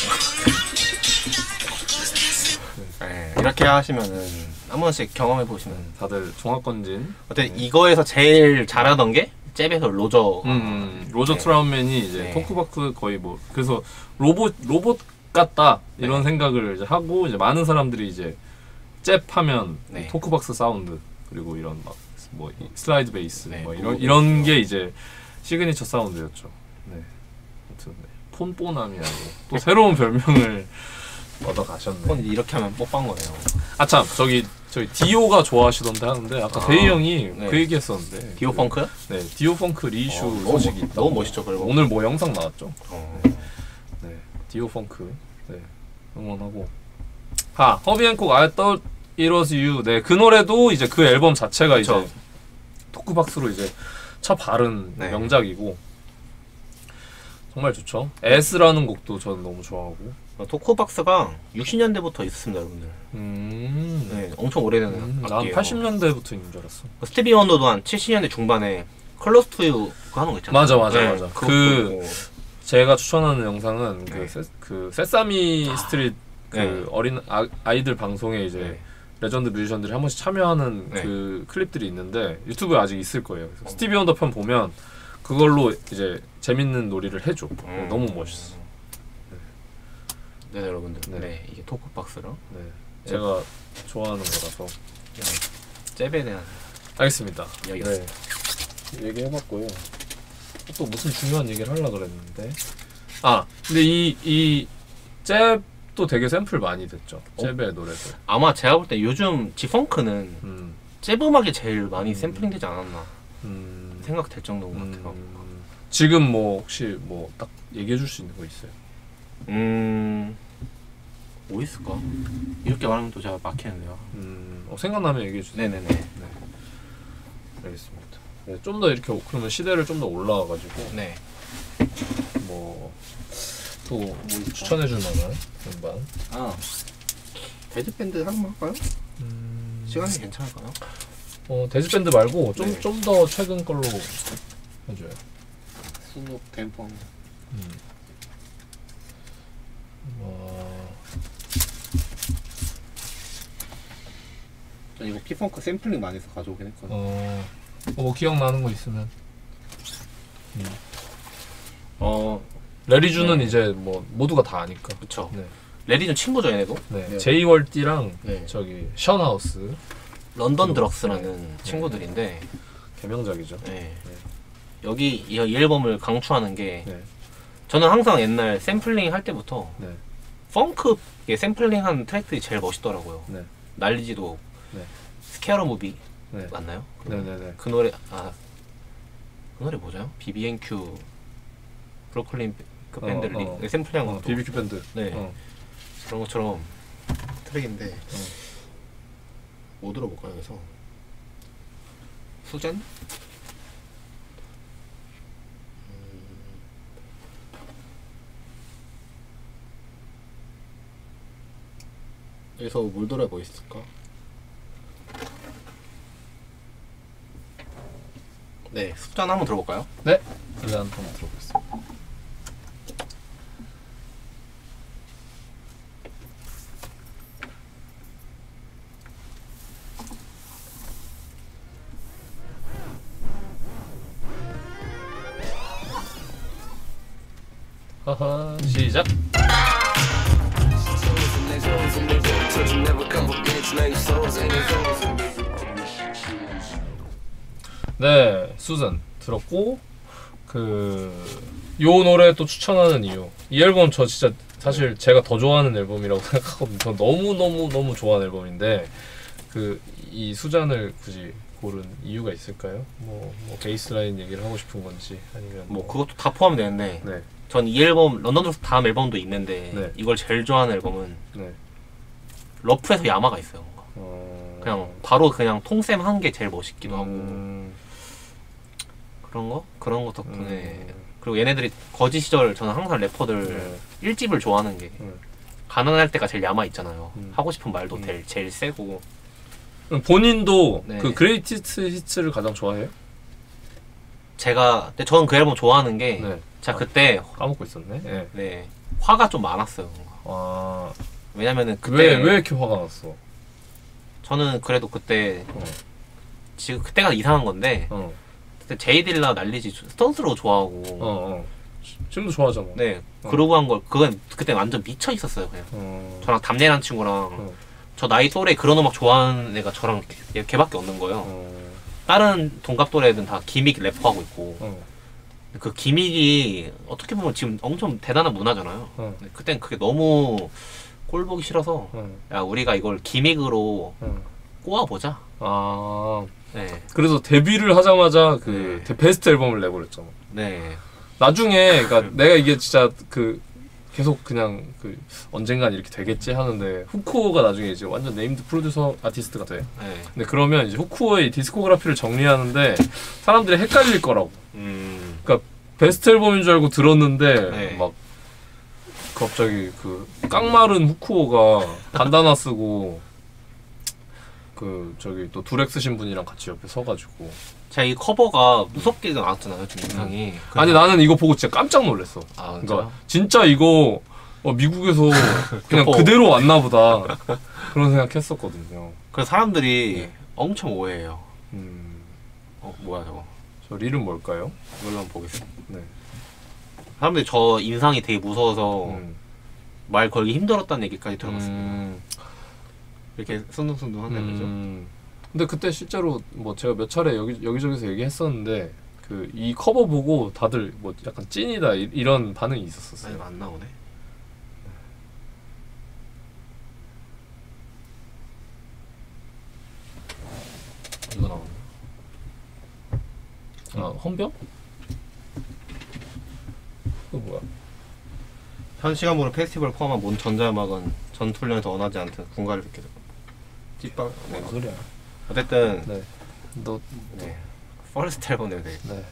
Speaker 2: 이렇게 하시면은 한 번씩 경험해 보시면
Speaker 1: 다들 종합건진.
Speaker 2: 어쨌든 이거에서 제일 잘하던 게 잽에서 로저.
Speaker 1: 로저 트라운맨이 이제 톡쿡박스 거의 뭐 그래서 로봇 같다 이런 생각을 이제 하고 이제 많은 사람들이 이제 잽 하면 토크박스 사운드 그리고 이런 막 뭐 슬라이드 베이스 뭐 이런 게 이제 시그니처 사운드였죠. 네. 아무튼 폰뽀남이라고 또 새로운 별명을 얻어 가셨네.
Speaker 2: 폰 이렇게 하면 뽀뽀한 거네요.
Speaker 1: 참 저희 디오가 좋아하시던데 하는데 아까 대희 형이 그 얘기했었는데.
Speaker 2: 디오 펑크요?
Speaker 1: 네, 디오 펑크 리슈 소식이 있다.
Speaker 2: 너무 멋있죠, 그리고
Speaker 1: 오늘 뭐 영상 나왔죠. 네, 디오 펑크 응원하고. 허비앤콕 I thought it was you. 네, 그 노래도 이제 그 앨범 자체가 이제 토크박스로 이제 차 바른 명작이고 정말 좋죠. S라는 곡도 저는 너무 좋아하고.
Speaker 2: 토크박스가 60년대부터 있었습니다, 여러분들. 네, 엄청 오래된
Speaker 1: 난
Speaker 2: 악기예요.
Speaker 1: 80년대부터 있는 줄 알았어.
Speaker 2: 스티비 원더도 한 70년대 중반에 클로스 투 유 하는 거 있잖아요.
Speaker 1: 맞아. 제가 추천하는 영상은 그 세사미 스트릿 어린 아이들 방송에 이제 레전드 뮤지션들이 한 번씩 참여하는 그 클립들이 있는데 유튜브에 아직 있을 거예요. 스티비 원더 편 보면 그걸로 이제 재밌는 놀이를 해줘. 너무 멋있어.
Speaker 2: 네, 여러분들. 이게 토크박스랑
Speaker 1: 제가 좋아하는 거라서
Speaker 2: 잽에 대한
Speaker 1: 알겠습니다.
Speaker 2: 이야기였습니다.
Speaker 1: 얘기해봤고요. 또 무슨 중요한 얘기를 하려고 그랬는데 근데 이 잽도 되게 샘플 많이 됐죠. 잽의 노래들. 아마
Speaker 2: 제가 볼 때 요즘 지펑크는 잽 음악이 제일 많이 샘플링 되지 않았나 생각될 정도인 것 같아요.
Speaker 1: 지금 뭐 혹시 뭐 딱 얘기해 줄 수 있는 거 있어요?
Speaker 2: 뭐 있을까? 이렇게 말하면 또 제가 막히는데요.
Speaker 1: 생각나면 얘기해 주세요.
Speaker 2: 네네네.
Speaker 1: 알겠습니다. 좀 더 이렇게 그러면 시대를 좀 더 올라와가지고 뭐 또 뭐 추천해 줄 만한 음반.
Speaker 2: 데드밴드 하는 거 할까요? 시간이 괜찮을까요?
Speaker 1: 데즈밴드 말고
Speaker 2: 네.
Speaker 1: 좀 더 최근 걸로 해줘요.
Speaker 2: 스노 댐펑. 전 이거 피펑크 샘플링 많이 해서 가져오긴 했거든요.
Speaker 1: 뭐 기억나는 거 있으면. 레리주는
Speaker 2: 네.
Speaker 1: 이제 뭐 모두가 다 아니까.
Speaker 2: 그쵸.
Speaker 1: 네.
Speaker 2: 레리준 친구죠 얘네도.
Speaker 1: 네.
Speaker 2: 네.
Speaker 1: 제이월띠랑
Speaker 2: 네.
Speaker 1: 저기 션하우스
Speaker 2: 런던 드럭스라는 친구들인데
Speaker 1: 개명작이죠.
Speaker 2: 네. 여기 이 앨범을 강추하는 게
Speaker 1: 네.
Speaker 2: 저는 항상 옛날 샘플링 할 때부터
Speaker 1: 네.
Speaker 2: 펑크 샘플링한 트랙들이 제일 멋있더라고요.
Speaker 1: 네.
Speaker 2: 날리지도
Speaker 1: 네.
Speaker 2: 스케어러 무비
Speaker 1: 네.
Speaker 2: 맞나요?
Speaker 1: 네네네.
Speaker 2: 그 노래 그 노래 뭐죠? BBNQ 브로콜린 그 밴드 샘플링한 것도
Speaker 1: BBQ 밴드.
Speaker 2: 네. 그런 것처럼 트랙인데 뭐 들어볼까요? 그래서 수잔? 여기서 뭘 들어보고 있을까? 네, 수잔 한번 들어볼까요?
Speaker 1: 네. 일단 한번 들어보겠습니다. 하하, 시작. 네, 수잔 들었고 요 노래 또 추천하는 이유. 이 앨범 저 진짜 사실 제가 더 좋아하는 앨범이라고 생각하거든요. 저 너무 좋아하는 앨범인데 이 수잔을 굳이 고른 이유가 있을까요? 뭐 베이스라인 얘기를 하고 싶은 건지 아니면
Speaker 2: 뭐 그것도 다 포함되는데
Speaker 1: 네.
Speaker 2: 전 이 앨범 런던 드럭스 다음 앨범도 있는데
Speaker 1: 네.
Speaker 2: 이걸 제일 좋아하는 앨범은
Speaker 1: 네.
Speaker 2: 러프에서 야마가 있어요. 뭔가. 그냥 바로 그냥 통쌤 한 게 제일 멋있기도 하고 그런 거 덕분에 그리고 얘네들이 거지 시절 저는 항상 래퍼들 1집을 좋아하는 게 가난할 때가 제일 야마 있잖아요. 하고 싶은 말도 제일 세고.
Speaker 1: 본인도
Speaker 2: 네.
Speaker 1: 그 그레이티스트 히트를 가장 좋아해요?
Speaker 2: 근데 저는 그 앨범 좋아하는 게
Speaker 1: 네.
Speaker 2: 제가 그때
Speaker 1: 까먹고 있었네. 네.
Speaker 2: 네, 화가 좀 많았어요. 뭔가.
Speaker 1: 아,
Speaker 2: 왜냐면은 그때
Speaker 1: 왜 이렇게 화가 났어?
Speaker 2: 저는 그래도 그때 지금 그때가 이상한 건데 그때 제이딜라 날리지 스턴스로 좋아하고
Speaker 1: 지금도 좋아하잖아.
Speaker 2: 네 그루브한 걸 그건 그때 완전 미쳐 있었어요. 그냥 저랑 담내라는 친구랑 저 나이 또래 그런 음악 좋아하는 애가 저랑 걔밖에 없는 거예요. 다른 동갑 또래들은 다 기믹 래퍼하고 있고 그 기믹이 어떻게 보면 지금 엄청 대단한 문화잖아요. 근데 그땐 그게 너무 꼴 보기 싫어서 야 우리가 이걸 기믹으로 꼬아보자.
Speaker 1: 아,
Speaker 2: 네.
Speaker 1: 그래서 데뷔를 하자마자
Speaker 2: 네.
Speaker 1: 베스트 앨범을 내버렸잖아.
Speaker 2: 네.
Speaker 1: 나중에 그러니까 내가 이게 진짜 계속 그냥 언젠간 이렇게 되겠지 하는데 후쿠오가 나중에 이제 완전 네임드 프로듀서 아티스트가 돼.
Speaker 2: 네.
Speaker 1: 근데 그러면 이제 후쿠오의 디스코그래피를 정리하는데 사람들이 헷갈릴 거라고. 그러니까 베스트 앨범인 줄 알고 들었는데
Speaker 2: 네.
Speaker 1: 막 갑자기 깡마른 후쿠오가 반다나 쓰고 저기 또 두렉 쓰신 분이랑 같이 옆에 서가지고.
Speaker 2: 제가 이 커버가 무섭게 나왔잖아요, 좀 인상이.
Speaker 1: 아니 나는 이거 보고 진짜 깜짝 놀랐어.
Speaker 2: 아,
Speaker 1: 그러니까 진짜 이거 미국에서 그냥
Speaker 2: 교포.
Speaker 1: 그대로 왔나 보다 그런 생각했었거든요.
Speaker 2: 그래서 사람들이 엄청 오해해요. 뭐야 저거.
Speaker 1: 저 릴은 뭘까요?
Speaker 2: 이걸로 한번 보겠습니다.
Speaker 1: 네.
Speaker 2: 사람들이 저 인상이 되게 무서워서 말 걸기 힘들었다는 얘기까지 들어봤습니다. 이렇게 순둥순둥 한다는 거죠.
Speaker 1: 근데 그때 실제로 뭐 제가 몇 차례 여기저기서 얘기했었는데 이 커버 보고 다들 뭐 약간 찐이다 이런 반응이 있었었어요.
Speaker 2: 아니 안 나오네. 이거 나오네.
Speaker 1: 아, 헌병? 그거 뭐야?
Speaker 2: 현 시간으로 페스티벌 포함한 모든 전자음악은 전투훈련에서 원하지 않든 군가를 듣게 됩니다. 찐빵. 네.
Speaker 1: 뭔 소리야?
Speaker 2: 어쨌든
Speaker 1: 네.
Speaker 2: 네. 퍼스트 앨범 내면 돼.
Speaker 1: 네.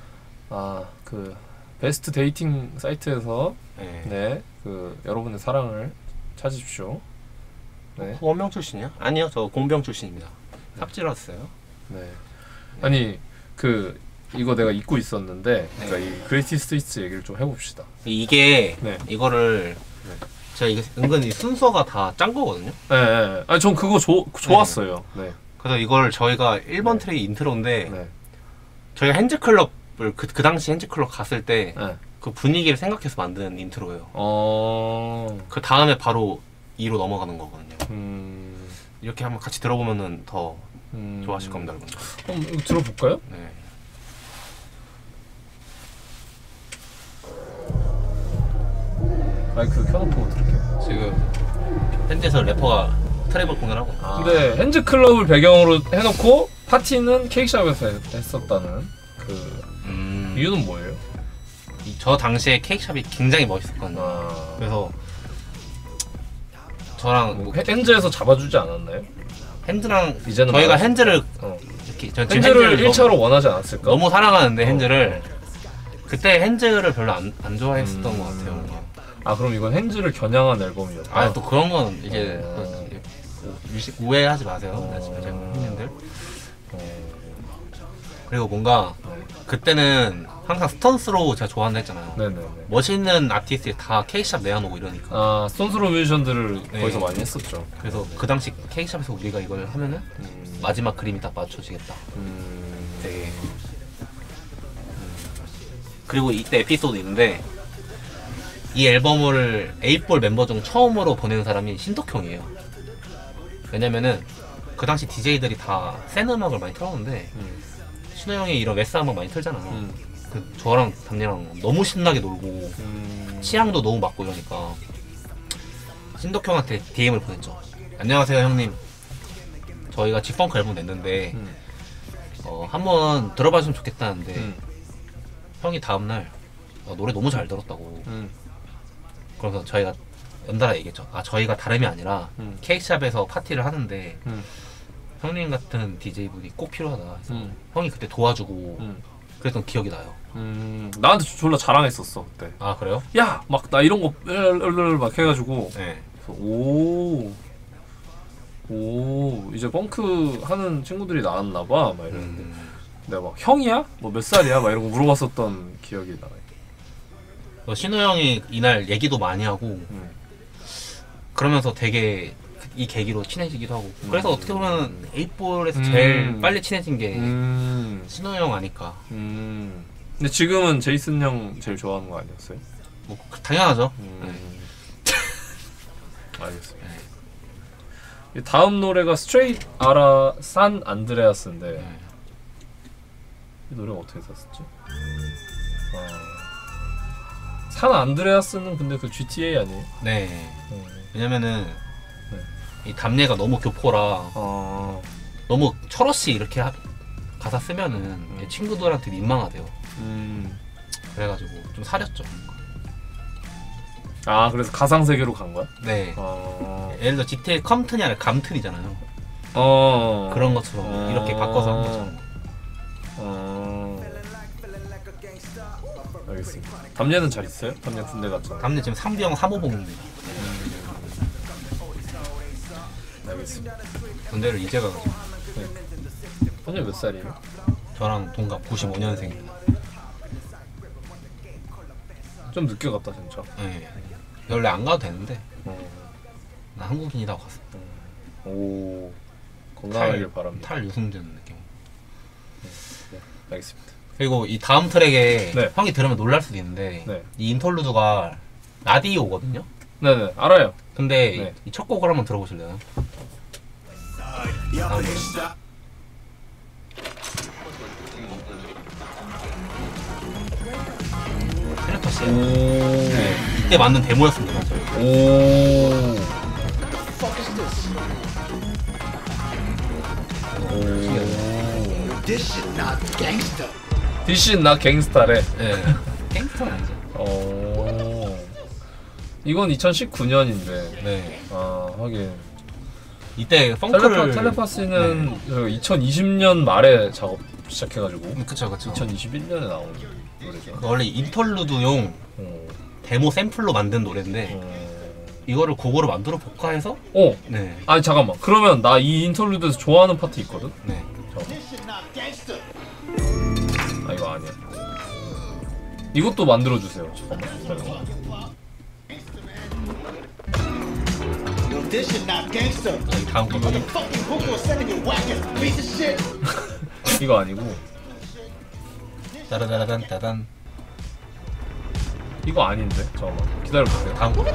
Speaker 1: 베스트 데이팅 사이트에서
Speaker 2: 네.
Speaker 1: 여러분의 사랑을 찾으십시오. 네.
Speaker 2: 원명 출신이야? 아니요, 저 공병 출신입니다. 삽질했어요.
Speaker 1: 네. 아니 그 이거 내가 잊고 있었는데, 그러니까 이 그레이티스트 히트스 얘기를 좀 해봅시다.
Speaker 2: 이게 이거를 제가 이게 은근히 순서가 다 짠 거거든요.
Speaker 1: 네. 아니 전 그거 좋았어요. 네.
Speaker 2: 그래서 이걸 저희가 1번 트랙이 인트로인데 저희가 핸즈클럽을 그 당시 핸즈클럽 갔을 때 그 분위기를 생각해서 만든 인트로예요. 그 다음에 바로 2로 넘어가는 거거든요. 이렇게 한번 같이 들어보면은 더 좋아하실 겁니다, 여러분.
Speaker 1: 한번 이거 들어볼까요?
Speaker 2: 네.
Speaker 1: 마이크 켜놓고 들을게요.
Speaker 2: 지금 밴드에서 래퍼가 트랩을 공연하고.
Speaker 1: 근데 핸즈 클럽을 배경으로 해놓고 파티는 케이크샵에서 했었다는 그 이유는 뭐예요?
Speaker 2: 저 당시에 케이크샵이 굉장히 멋있었거든요. 그래서 저랑
Speaker 1: 뭐 핸즈에서 잡아주지 않았나요?
Speaker 2: 핸즈랑
Speaker 1: 이제는
Speaker 2: 저희가 핸즈를 이렇게
Speaker 1: 핸즈를 1차로 원하지 않았을까?
Speaker 2: 너무 사랑하는데 핸즈를 그때 핸즈를 별로 안 좋아했었던 것 같아요.
Speaker 1: 아 그럼 이건 핸즈를 겨냥한 앨범이었다?
Speaker 2: 아 또 그런 건 이제 오해하지 마세요, 형님들. 그리고 뭔가 그때는 항상 스턴스로 제가 좋아한다 했잖아요.
Speaker 1: 네네네.
Speaker 2: 멋있는 아티스트들 다 케이크샵 내어놓고 이러니까.
Speaker 1: 아 스톤스로 뮤지션들을 거기서 많이 했었죠.
Speaker 2: 그래서 그 당시 케이크샵에서 우리가 이걸 하면은 마지막 그림이 딱 맞춰지겠다. 되게. 그리고 이때 에피소드 있는데 이 앨범을 에잇볼 멤버 중 처음으로 보낸 사람이 신덕형이에요. 왜냐면은 그 당시 DJ들이 다 센 음악을 많이 틀었는데 신호 형이 이런 웨스 음악 많이 틀잖아요. 그 저랑 담내랑 너무 신나게 놀고 취향도 너무 맞고 이러니까 신덕형한테 DM을 보냈죠. 안녕하세요 형님, 저희가 G펑크 앨범 냈는데 한번 들어봐주면 좋겠다는데 형이 다음날 노래 너무 잘 들었다고. 그래서 저희가 연달아 얘기했죠. 아 저희가 다름이 아니라 케이크샵에서 파티를 하는데 형님 같은 DJ분이 꼭 필요하다 해서 형이 그때 도와주고 그랬던 기억이 나요.
Speaker 1: 나한테 졸라 자랑했었어 그때.
Speaker 2: 아 그래요?
Speaker 1: 야! 막 나 이런 거 막 해가지고
Speaker 2: 네.
Speaker 1: 오 이제 펑크 하는 친구들이 나왔나봐 막 이랬는데 내가 막 형이야? 뭐 몇 살이야? 막 이런 거 물어봤었던 기억이 나요.
Speaker 2: 신호 형이 이날 얘기도 많이 하고 그러면서 되게 이 계기로 친해지기도 하고 그래서 어떻게 보면 에잇볼에서 제일 빨리 친해진 게 신호 형 아닐까.
Speaker 1: 근데 지금은 제이슨 형 제일 좋아하는 거 아니었어요?
Speaker 2: 뭐 당연하죠.
Speaker 1: 알겠습니다. 다음 노래가 스트레이트 아라 산 안드레아스인데 이 노래가 어떻게 썼었지? 산 안드레아스는 근데 그 GTA 아니에요?
Speaker 2: 네. 왜냐면은 이 담례가 너무 교포라 너무 철없이 이렇게 가사 쓰면은 친구들한테 민망하대요. 그래가지고 좀 사렸죠.
Speaker 1: 아 그래서 가상 세계로 간 거야?
Speaker 2: 네. 예를 들어 GTA 컴튼이 아니라 감튼이잖아요. 그런 것처럼 이렇게 바꿔서 한 거죠.
Speaker 1: 알겠습니다. 담례는 잘 있어요? 담례 군대 갔잖아.
Speaker 2: 담례 지금 3병 3호봉입니다.
Speaker 1: 알겠습니다.
Speaker 2: 군대를 이제 가가지고.
Speaker 1: 담례 몇 살이에요?
Speaker 2: 저랑 동갑 95년생입니다.
Speaker 1: 좀 늦게 갔다 진짜.
Speaker 2: 네. 원래 안 가도 되는데 나 한국인이라고 갔어.
Speaker 1: 오 건강하길 바랍니다.
Speaker 2: 탈 유승준 느낌.
Speaker 1: 네, 알겠습니다.
Speaker 2: 그리고 이 다음 트랙에
Speaker 1: 네.
Speaker 2: 형이 들으면 놀랄 수도 있는데
Speaker 1: 네.
Speaker 2: 이 인터루드가 라디오거든요.
Speaker 1: 네네 알아요.
Speaker 2: 근데
Speaker 1: 네.
Speaker 2: 이 첫 곡을 한번 들어보실래요? 텔레파시예요. 네. 이때 만든 데모였습니다.
Speaker 1: 오.
Speaker 4: This shit not gangster.
Speaker 1: This is not gangsta래.
Speaker 2: 네. 갱스터는 아니죠.
Speaker 1: 이건 2019년인데.
Speaker 2: 네.
Speaker 1: 아 하긴.
Speaker 2: 이때 펑크를
Speaker 1: 텔레파시는 2020년 말에 작업 시작해가지고.
Speaker 2: 그쵸.
Speaker 1: 2021년에 나온 노래죠.
Speaker 2: 원래 인터루드용 데모 샘플로 만든 노래인데 이거를 곡으로 만들어 볼까 해서.
Speaker 1: 네.
Speaker 2: 네.
Speaker 1: 아니 잠깐만. 그러면 나 이 인터루드에서 좋아하는 파트 있거든.
Speaker 2: 네.
Speaker 1: 아 이거 아니야. 이것도 만들어 주세요. 잠깐만.
Speaker 4: This shit not gangster.
Speaker 2: 다음 거
Speaker 4: You fucking hook or sending you whack ass piece of shit.
Speaker 1: 이거 아니고
Speaker 2: 따라다라단 따단.
Speaker 1: 이거 아닌데. 잠깐만 기다려보세요.
Speaker 2: 다음 거.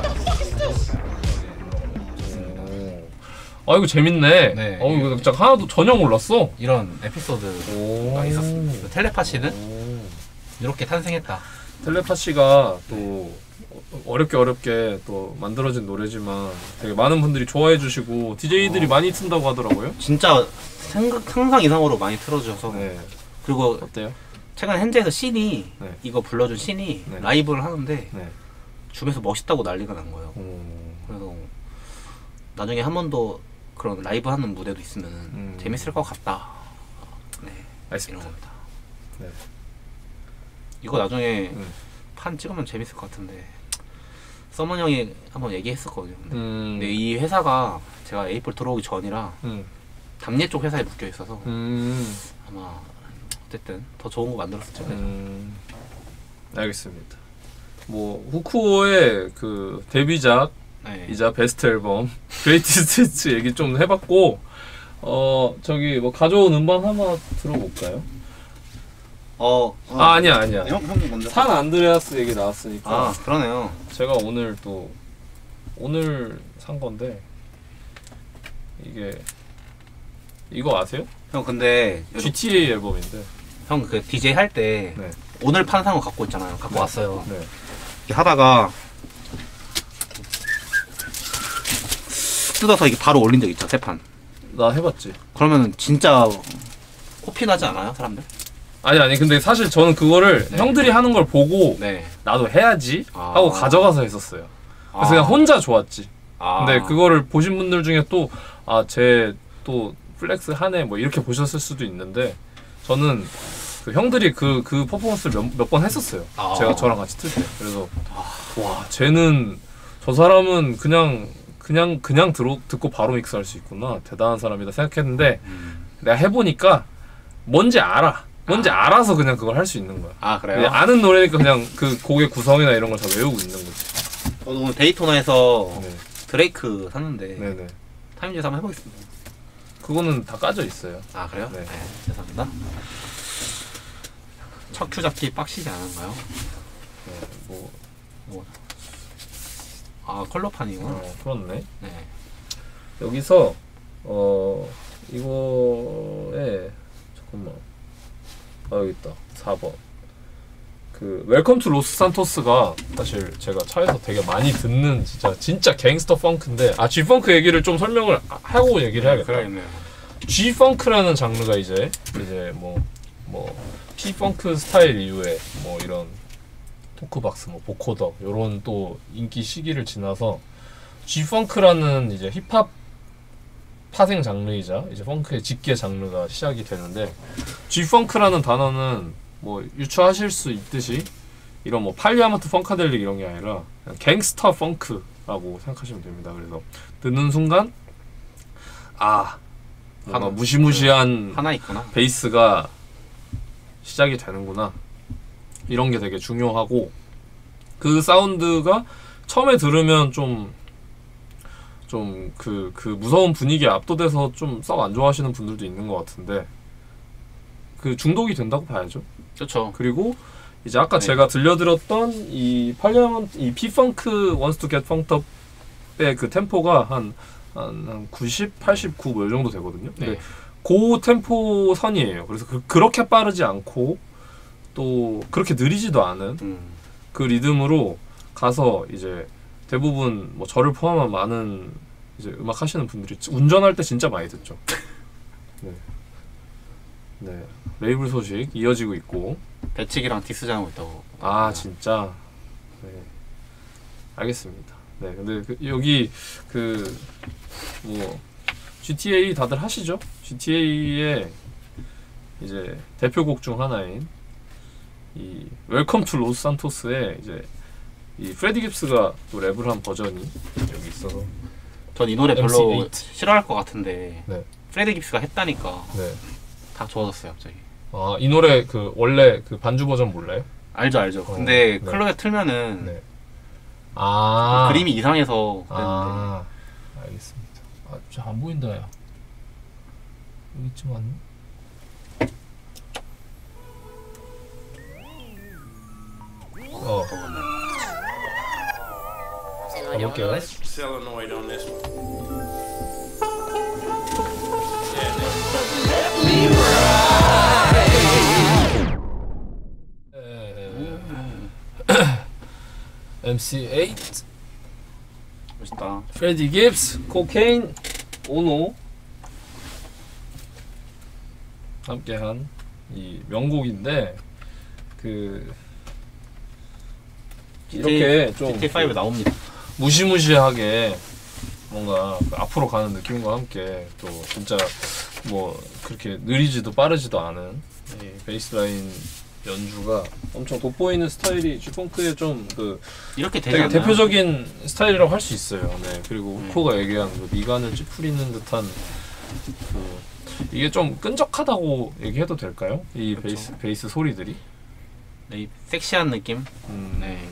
Speaker 1: 아 이거 재밌네.
Speaker 2: 네.
Speaker 1: 이거 진짜 하나도 전혀 몰랐어.
Speaker 2: 이런 에피소드가 있었습니다. 텔레파시는 이렇게 탄생했다.
Speaker 1: 텔레파시가 또 어렵게 또 만들어진 노래지만 되게 많은 분들이 좋아해 주시고 DJ들이 많이 튼다고 하더라고요.
Speaker 2: 진짜 상상 이상으로 많이 틀어주셔서.
Speaker 1: 네.
Speaker 2: 그리고
Speaker 1: 어때요?
Speaker 2: 최근 현재에서 신이
Speaker 1: 네.
Speaker 2: 이거 불러준 신이
Speaker 1: 네.
Speaker 2: 라이브를 하는데
Speaker 1: 네.
Speaker 2: 주변에서 멋있다고 난리가 난 거예요. 그래서 나중에 한 번 더 그런 라이브 하는 무대도 있으면 재밌을 것 같다. 네,
Speaker 1: 알겠습니다.
Speaker 2: 이런 겁니다.
Speaker 1: 네.
Speaker 2: 이거 나중에 판 찍으면 재밌을 것 같은데 서먼 형이 한번 얘기했었거든요. 근데 이 회사가 제가 에이플 들어오기 전이라 담례 쪽 회사에 묶여 있어서 아마 어쨌든 더 좋은 거 만들었을 텐데.
Speaker 1: 알겠습니다. 뭐 후쿠오의 그 데뷔작
Speaker 2: 네.
Speaker 1: 이자 베스트 앨범 그레이티스트 히츠 얘기 좀 해봤고 저기 뭐 가져온 음반 하나 들어볼까요? 아니야
Speaker 2: 형님 먼저.
Speaker 1: 산 안드레아스 얘기 나왔으니까
Speaker 2: 아 그러네요.
Speaker 1: 제가 오늘 산 건데 이거 아세요?
Speaker 2: 형 근데
Speaker 1: GTA 앨범인데
Speaker 2: 형 그 DJ 할 때
Speaker 1: 네.
Speaker 2: 오늘 판 산 거 갖고 있잖아요. 갖고
Speaker 1: 네.
Speaker 2: 왔어요.
Speaker 1: 네.
Speaker 2: 이렇게 하다가 뜯어서 이게 바로 올린 적 있죠, 세 판.
Speaker 1: 나 해봤지.
Speaker 2: 그러면 진짜 코피 나지 않아요, 사람들?
Speaker 1: 아니 근데 사실 저는 그거를 형들이 하는 걸 보고
Speaker 2: 네.
Speaker 1: 나도 해야지 하고 가져가서 했었어요. 그래서 그냥 혼자 좋았지.
Speaker 2: 아.
Speaker 1: 근데 그거를 보신 분들 중에 또 쟤 또 플렉스 하네 뭐 이렇게 보셨을 수도 있는데 저는 그 형들이 그 퍼포먼스를 몇 번 했었어요. 제가 저랑 같이 틀 때. 그래서 와 쟤는 저 사람은 그냥 듣고 바로 믹스할 수 있구나. 대단한 사람이다 생각했는데 내가 해보니까 뭔지 알아서 그냥 그걸 할 수 있는 거야.
Speaker 2: 아 그래요?
Speaker 1: 아는 노래니까 그냥 그 곡의 구성이나 이런 걸 다 외우고 있는 거지.
Speaker 2: 저도 오늘 데이토나에서
Speaker 1: 네.
Speaker 2: 드레이크 샀는데
Speaker 1: 네네.
Speaker 2: 타임즈에서 한번 해보겠습니다.
Speaker 1: 그거는 다 까져 있어요.
Speaker 2: 아 그래요?
Speaker 1: 네.
Speaker 2: 죄송합니다. 척추 잡기 빡시지 않은가요?
Speaker 1: 네,
Speaker 2: 아 컬러판이구나.
Speaker 1: 그렇네.
Speaker 2: 네.
Speaker 1: 여기서 이거에 잠깐만. 여기 있다. 4번. 그 웰컴 투 로스 산토스가 사실 제가 차에서 되게 많이 듣는 진짜 갱스터 펑크인데 G-펑크 얘기를 좀 설명을 하고 얘기를 해야겠다.
Speaker 2: 그러겠네요.
Speaker 1: G-펑크라는 장르가 이제 뭐 P-펑크 스타일 이후에 뭐 이런 토크박스, 뭐 보코더 요런 또 인기 시기를 지나서 G-펑크라는 이제 힙합 파생 장르이자 이제 펑크의 직계 장르가 시작이 되는데 G-펑크라는 단어는 뭐 유추하실 수 있듯이 이런 뭐 팔리아먼트 펑카델릭 이런 게 아니라 그냥 갱스터 펑크라고 생각하시면 됩니다. 그래서 듣는 순간 뭔가 무시무시한
Speaker 2: 하나 있구나.
Speaker 1: 베이스가 시작이 되는구나. 이런 게 되게 중요하고 그 사운드가 처음에 들으면 좀 그 무서운 분위기에 압도돼서 좀 썩 안 좋아하시는 분들도 있는 것 같은데 그 중독이 된다고 봐야죠.
Speaker 2: 그렇죠.
Speaker 1: 그리고 이제 아까 제가 들려드렸던 이 팔리아먼트 이 P-Funk Wants to Get Funked Up의 그 템포가 한 90, 89 뭐 이 정도 되거든요. 근데 그 템포 선이에요. 그래서 그렇게 빠르지 않고 또 그렇게 느리지도 않은 그 리듬으로 가서 이제 대부분 뭐 저를 포함한 많은 이제 음악 하시는 분들이 운전할 때 진짜 많이 듣죠. 네. 레이블 소식 이어지고 있고
Speaker 2: 배치기랑 디스장하고 있다고.
Speaker 1: 진짜. 네. 알겠습니다. 네. 근데 여기 뭐 GTA 다들 하시죠? GTA의 이제 대표곡 중 하나인 이 웰컴 투 로스 산토스의 이제 이 프레디 깁스가 또 랩을 한 버전이 여기 있어서
Speaker 2: 전 이 노래 별로
Speaker 1: MC8.
Speaker 2: 싫어할 것 같은데
Speaker 1: 네.
Speaker 2: 프레디 깁스가 했다니까
Speaker 1: 네.
Speaker 2: 다 좋아졌어요 갑자기.
Speaker 1: 아, 이 노래 그 원래 그 반주 버전 몰라요?
Speaker 2: 알죠. 근데
Speaker 1: 네.
Speaker 2: 클럽에 틀면은
Speaker 1: 네. 아,
Speaker 2: 그림이 이상해서 그랬는데.
Speaker 1: 아, 알겠습니다. 아, 잘 안 보인다, 야. 여기쯤 왔네. 가볼게요.
Speaker 5: Solenoid on this one. MC8,
Speaker 2: 멋있다.
Speaker 1: 프레디 깁스, 코케인, 오노 함께한 이 명곡인데 그 이렇게 좀
Speaker 2: GTA5 나옵니다.
Speaker 1: 무시무시하게 뭔가 그 앞으로 가는 느낌과 함께 또 진짜 뭐 그렇게 느리지도 빠르지도 않은 이 베이스라인 연주가 엄청 돋보이는 스타일이 G펑크의 좀 그
Speaker 2: 이렇게 되지
Speaker 1: 되게
Speaker 2: 않나요?
Speaker 1: 대표적인 스타일이라고 할 수 있어요. 네. 그리고 우코가 얘기한 그 미간을 찌푸리는 듯한 그 이게 좀 끈적하다고 얘기해도 될까요? 이
Speaker 2: 그렇죠.
Speaker 1: 베이스 소리들이.
Speaker 2: 네, 이 섹시한 느낌. 네.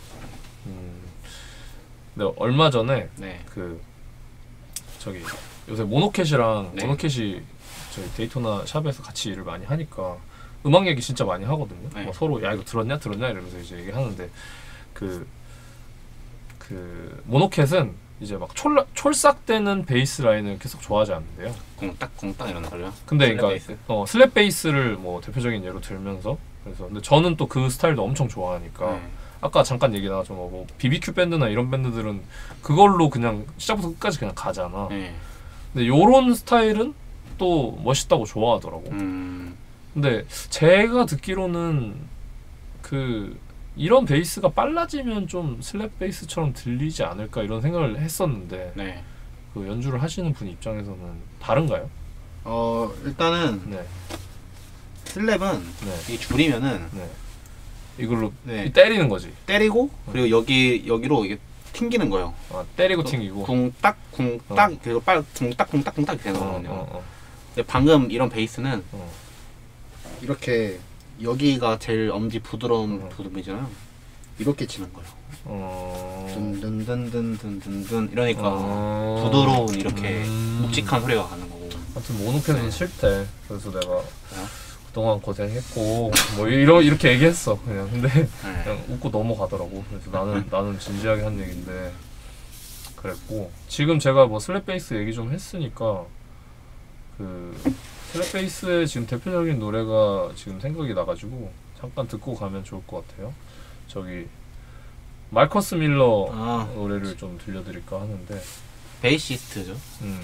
Speaker 1: 네, 얼마 전에
Speaker 2: 네.
Speaker 1: 그 저기 요새 모노캣이랑
Speaker 2: 네.
Speaker 1: 모노캣이 저희 데이토나 샵에서 같이 일을 많이 하니까 음악 얘기 진짜 많이 하거든요.
Speaker 2: 네.
Speaker 1: 뭐 서로 야 이거 들었냐 이러면서 이제 얘기하는데 그 모노캣은 이제 막 촐싹대는 베이스 라인을 계속 좋아하지 않는데요.
Speaker 2: 쿵딱 이런 소리요.
Speaker 1: 근데
Speaker 2: 슬랩
Speaker 1: 그러니까
Speaker 2: 베이스?
Speaker 1: 슬랩 베이스를 뭐 대표적인 예로 들면서 그래서 근데 저는 또 그 스타일도 엄청 좋아하니까
Speaker 2: 네.
Speaker 1: 아까 잠깐 얘기 나왔죠. 뭐 BBQ 밴드나 이런 밴드들은 그걸로 그냥 시작부터 끝까지 그냥 가잖아.
Speaker 2: 네.
Speaker 1: 근데 요런 스타일은 또 멋있다고 좋아하더라고. 근데 제가 듣기로는 그 이런 베이스가 빨라지면 좀 슬랩 베이스처럼 들리지 않을까 이런 생각을 했었는데
Speaker 2: 네.
Speaker 1: 그 연주를 하시는 분 입장에서는 다른가요?
Speaker 2: 일단은
Speaker 1: 네,
Speaker 2: 슬랩은
Speaker 1: 네,
Speaker 2: 이 줄이면은
Speaker 1: 네. 이걸로
Speaker 2: 네.
Speaker 1: 때리는 거지.
Speaker 2: 때리고 그리고 여기로 이게 튕기는 거예요.
Speaker 1: 아, 때리고 튕기고.
Speaker 2: 쿵딱 그리고 쿵딱 이렇게 되는 거거든요. 근데 방금 이런 베이스는 이렇게 여기가 제일 엄지 부드러운 부분이잖아요. 이렇게 치는 거예요. 든든든든든든 이러니까 부드러운 이렇게 묵직한 소리가 가는 거고.
Speaker 1: 하여튼 모노캣은 싫대. 그래서 내가 그동안 고생했고 뭐 이렇게 얘기했어 그냥. 근데 그냥 웃고 넘어가더라고. 그래서 나는 진지하게 한 얘긴데 그랬고, 지금 제가 뭐 슬랩 베이스 얘기 좀 했으니까 그 슬랩 베이스의 지금 대표적인 노래가 지금 생각이 나가지고 잠깐 듣고 가면 좋을 것 같아요. 저기 마커스 밀러 노래를 좀 들려드릴까 하는데
Speaker 2: 베이시스트죠.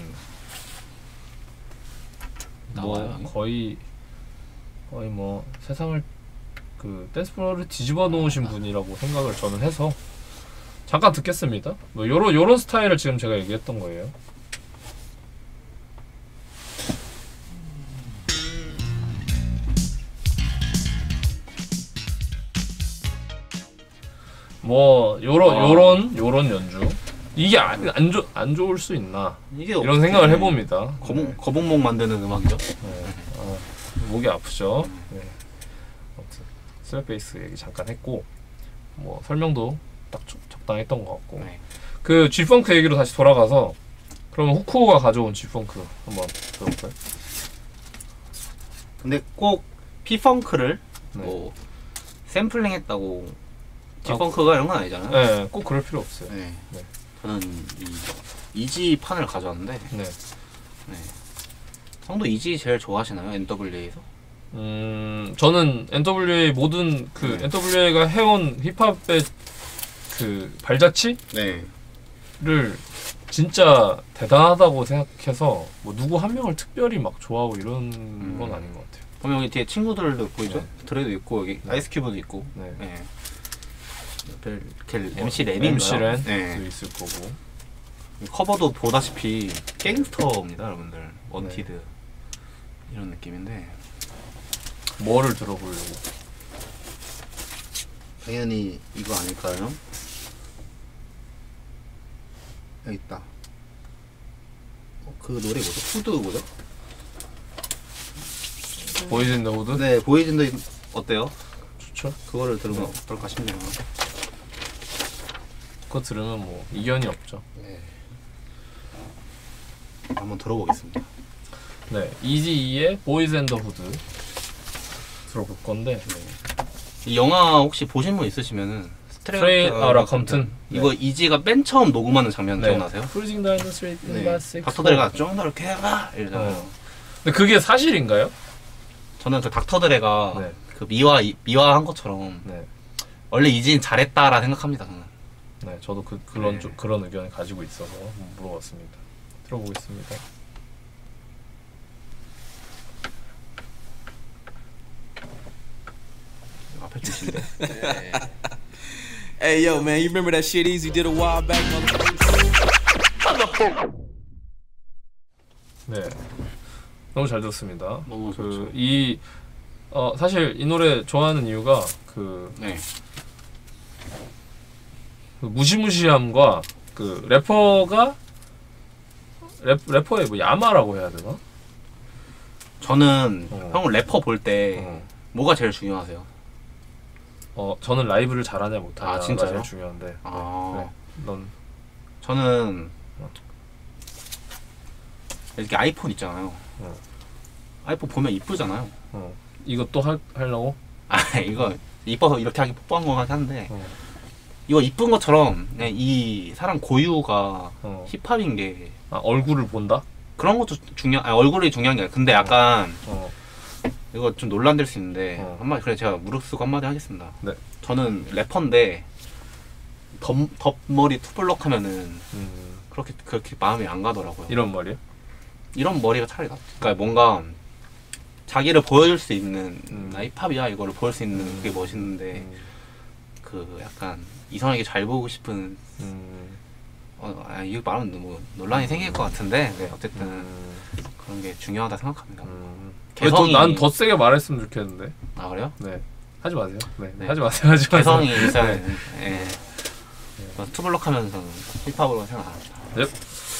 Speaker 2: 나와요.
Speaker 1: 뭐 거의 뭐 세상을 그 댄스 플로어를 뒤집어 놓으신 분이라고 생각을 저는 해서 잠깐 듣겠습니다. 뭐 요런 스타일을 지금 제가 얘기했던 거예요. 뭐 요런 연주 이게 안 좋을 수 있나
Speaker 2: 이게
Speaker 1: 이런 생각을 해봅니다.
Speaker 2: 거북목 만드는 음악이죠.
Speaker 1: 네. 목이 아프죠. 네. 아무튼 슬랩 베이스 얘기 잠깐 했고 뭐 설명도 딱 적당했던 것 같고
Speaker 2: 네.
Speaker 1: 그 G펑크 얘기로 다시 돌아가서 그러면 후쿠오가 가져온 G펑크 한번 들어볼까요?
Speaker 2: 근데 꼭 P-펑크를
Speaker 1: 네.
Speaker 2: 뭐 샘플링했다고 G-펑크가 이런 건 아니잖아요.
Speaker 1: 네, 꼭 그럴 필요 없어요.
Speaker 2: 네.
Speaker 1: 네.
Speaker 2: 저는 이지 판을 가져왔는데
Speaker 1: 네.
Speaker 2: 성도 이지 제일 좋아하시나요? NWA에서?
Speaker 1: 저는 NWA 모든 그 NWA가 해온 힙합의 그 발자취를
Speaker 2: 네.
Speaker 1: 진짜 대단하다고 생각해서 뭐 누구 한 명을 특별히 막 좋아하고 이런 건 아닌 것 같아요.
Speaker 2: 그럼 여기 뒤에 친구들도 보이죠? 드레도 있고 여기 아이스큐브도 있고.
Speaker 1: 네.
Speaker 2: 네. MC 렌인가요?
Speaker 1: MC 렌도
Speaker 2: 네.
Speaker 1: 있을 거고.
Speaker 2: 커버도 보다시피 갱스터입니다, 여러분들. 원티드 이런 느낌인데.
Speaker 1: 뭐를 들어보려고?
Speaker 2: 당연히 이거 아닐까요? 여기 있다. 그 노래 뭐죠? 푸드 뭐죠?
Speaker 1: 보이즈 인 더 후드?
Speaker 2: 네, 보이즈 인 더 어때요?
Speaker 1: 좋죠.
Speaker 2: 그거를 들으면 어떨까 싶네요.
Speaker 1: 그거 들으면 뭐 이견이 없죠.
Speaker 2: 네. 한번 들어보겠습니다.
Speaker 1: 네, 이지이의 보이즈 앤 더 후드 들어볼 건데
Speaker 2: 이 영화 혹시 보신 분 있으시면은
Speaker 1: 스트레이트 오utta 컴튼.
Speaker 2: 이거 이지가 맨 처음 녹음하는 장면
Speaker 1: 네.
Speaker 2: 기억나세요?
Speaker 1: Cruising down the street in about six.
Speaker 2: 닥터드레가 좀 더 이렇게 해봐 이러잖아요.
Speaker 1: 근데 그게 사실인가요?
Speaker 2: 저는 그 닥터드레가
Speaker 1: 네.
Speaker 2: 그 미화한 것처럼
Speaker 1: 네,
Speaker 2: 원래 이지는 잘했다라 생각합니다. 저는.
Speaker 1: 네, 저도 그런
Speaker 2: 네.
Speaker 1: 좀 그런 의견을 가지고 있어서 물어봤습니다. 들어보겠습니다.
Speaker 2: 앞에 주신데.
Speaker 6: Hey yo, man, you remember that shit Easy did a while back, motherfucker?
Speaker 1: 네, 너무 잘 들었습니다.
Speaker 2: 너무 좋죠.
Speaker 1: 사실 이 노래 좋아하는 이유가 그
Speaker 2: 네.
Speaker 1: 무시무시함과 그 래퍼가 래퍼의 뭐 야마라고 해야 되나?
Speaker 2: 저는
Speaker 1: 어.
Speaker 2: 형 래퍼 볼 때
Speaker 1: 어.
Speaker 2: 뭐가 제일 중요하세요?
Speaker 1: 저는 라이브를 잘하냐 못하냐가
Speaker 2: 아, 진짜요?
Speaker 1: 제일 중요한데.
Speaker 2: 아.
Speaker 1: 네. 넌
Speaker 2: 저는 이렇게 아이폰 있잖아요.
Speaker 1: 어.
Speaker 2: 아이폰 보면 이쁘잖아요.
Speaker 1: 이것도 하려고?
Speaker 2: 아 이거 이뻐서 이렇게 하기 뽀뽀한 거긴 한데
Speaker 1: 어.
Speaker 2: 이거 이쁜 것처럼 그냥 이 사람 고유가
Speaker 1: 어.
Speaker 2: 힙합인 게
Speaker 1: 얼굴을 본다?
Speaker 2: 그런 것도 얼굴이 중요한 게 아니라 근데 약간
Speaker 1: 어.
Speaker 2: 이거 좀 논란될 수 있는데
Speaker 1: 어.
Speaker 2: 한마디 그래 제가 무릅쓰고 한마디 하겠습니다.
Speaker 1: 네.
Speaker 2: 저는 래퍼인데 덧머리 투블럭 하면은 그렇게 마음이 안 가더라고요.
Speaker 1: 이런 말이야?
Speaker 2: 이런 머리가 차라리 낫. 그러니까 뭔가 자기를 보여줄 수 있는 나 힙합이야 이거를 보여줄 수 있는 그게 멋있는데 그 약간 이성에게 잘 보이고 싶은 이거 말하면 너무 논란이 생길 것 같은데 네, 어쨌든 그런 게 중요하다 생각합니다. 개성이
Speaker 1: 난 더 세게 말했으면 좋겠는데.
Speaker 2: 아 그래요?
Speaker 1: 네. 하지 마세요. 네.
Speaker 2: 네.
Speaker 1: 하지 마세요. 하지 마세요.
Speaker 2: 개성이 있어야
Speaker 1: 네.
Speaker 2: 예. 투블럭 하면서 힙합으로 생각 안 합니다.
Speaker 1: 넵.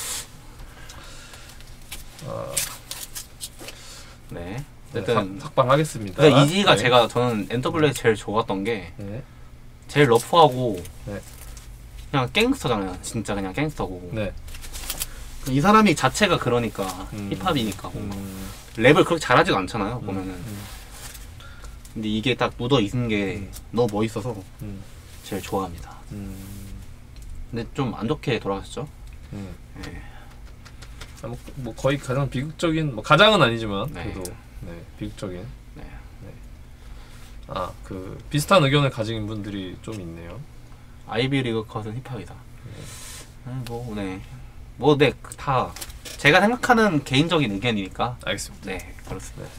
Speaker 2: 네.
Speaker 1: 네,
Speaker 2: 어쨌든
Speaker 1: 삭발하겠습니다.
Speaker 2: 그러니까 이지가
Speaker 1: 네.
Speaker 2: 저는 NWA 제일 좋았던 게
Speaker 1: 네.
Speaker 2: 제일 러프하고
Speaker 1: 네.
Speaker 2: 그냥 갱스터잖아요. 진짜 그냥 갱스터고.
Speaker 1: 네.
Speaker 2: 이 사람이 자체가 그러니까 힙합이니까 랩을 그렇게 잘하지도 않잖아요. 보면은. 근데 이게 딱 묻어 있는 게 너무 멋있어서 제일 좋아합니다. 근데 좀 안 좋게 돌아가셨죠? 네.
Speaker 1: 뭐 거의 가장 비극적인 가장은 아니지만
Speaker 2: 네.
Speaker 1: 그래도 네, 비극적인.
Speaker 2: 네.
Speaker 1: 그 비슷한 의견을 가진 분들이 좀 있네요.
Speaker 2: 아이비리그 컷은 힙합이다. 네, 다 제가 생각하는 개인적인 의견이니까.
Speaker 1: 알겠습니다.
Speaker 2: 네, 그렇습니다.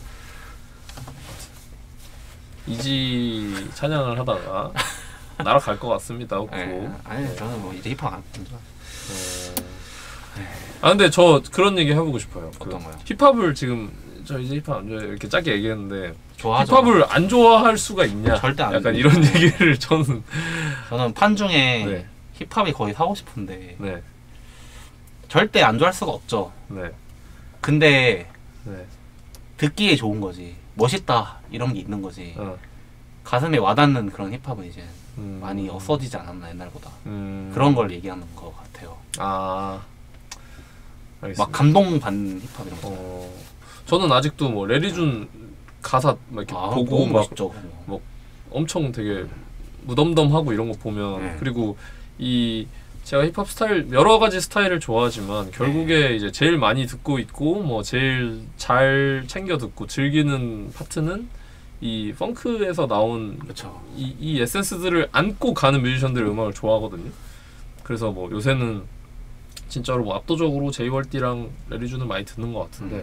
Speaker 1: 이지 찬양을 하다가 날아갈 것 같습니다. 없고.
Speaker 2: 네, 아니 저는 뭐 이제 힙합 안 듣죠.
Speaker 1: 근데 저 그런 얘기 해보고 싶어요.
Speaker 2: 어떤 거요?
Speaker 1: 힙합을 지금 저 이제 힙합 안 좋아해 이렇게 짧게 얘기했는데
Speaker 2: 좋아하죠.
Speaker 1: 힙합을 안 좋아할 수가 있냐?
Speaker 2: 절대 안
Speaker 1: 약간
Speaker 2: 돼요.
Speaker 1: 이런 얘기를 저는
Speaker 2: 판 중에
Speaker 1: 네.
Speaker 2: 힙합이 거의 사고 싶은데
Speaker 1: 네.
Speaker 2: 절대 안 좋아할 수가 없죠.
Speaker 1: 네.
Speaker 2: 근데
Speaker 1: 네.
Speaker 2: 듣기에 좋은 거지. 멋있다 이런 게 있는 거지. 가슴에 와닿는 그런 힙합은 이제 많이 없어지지 않았나 옛날보다. 그런 걸 얘기하는 것 같아요.
Speaker 1: 알겠습니다.
Speaker 2: 막 감동받는 힙합 이런 거.
Speaker 1: 저는 아직도 뭐 레리준 가사 막 이렇게 보고 막
Speaker 2: 멋있죠.
Speaker 1: 뭐 엄청 되게 무덤덤하고 이런 거 보면
Speaker 2: 네.
Speaker 1: 그리고 제가 힙합 스타일 여러 가지 스타일을 좋아하지만 결국에 이제 제일 많이 듣고 있고 뭐 제일 잘 챙겨 듣고 즐기는 파트는 이 펑크에서 나온
Speaker 2: 그렇죠.
Speaker 1: 이 에센스들을 안고 가는 뮤지션들의 음악을 좋아하거든요. 그래서 뭐 요새는 진짜로 뭐 압도적으로 제이월디랑 레리준을 많이 듣는 것 같은데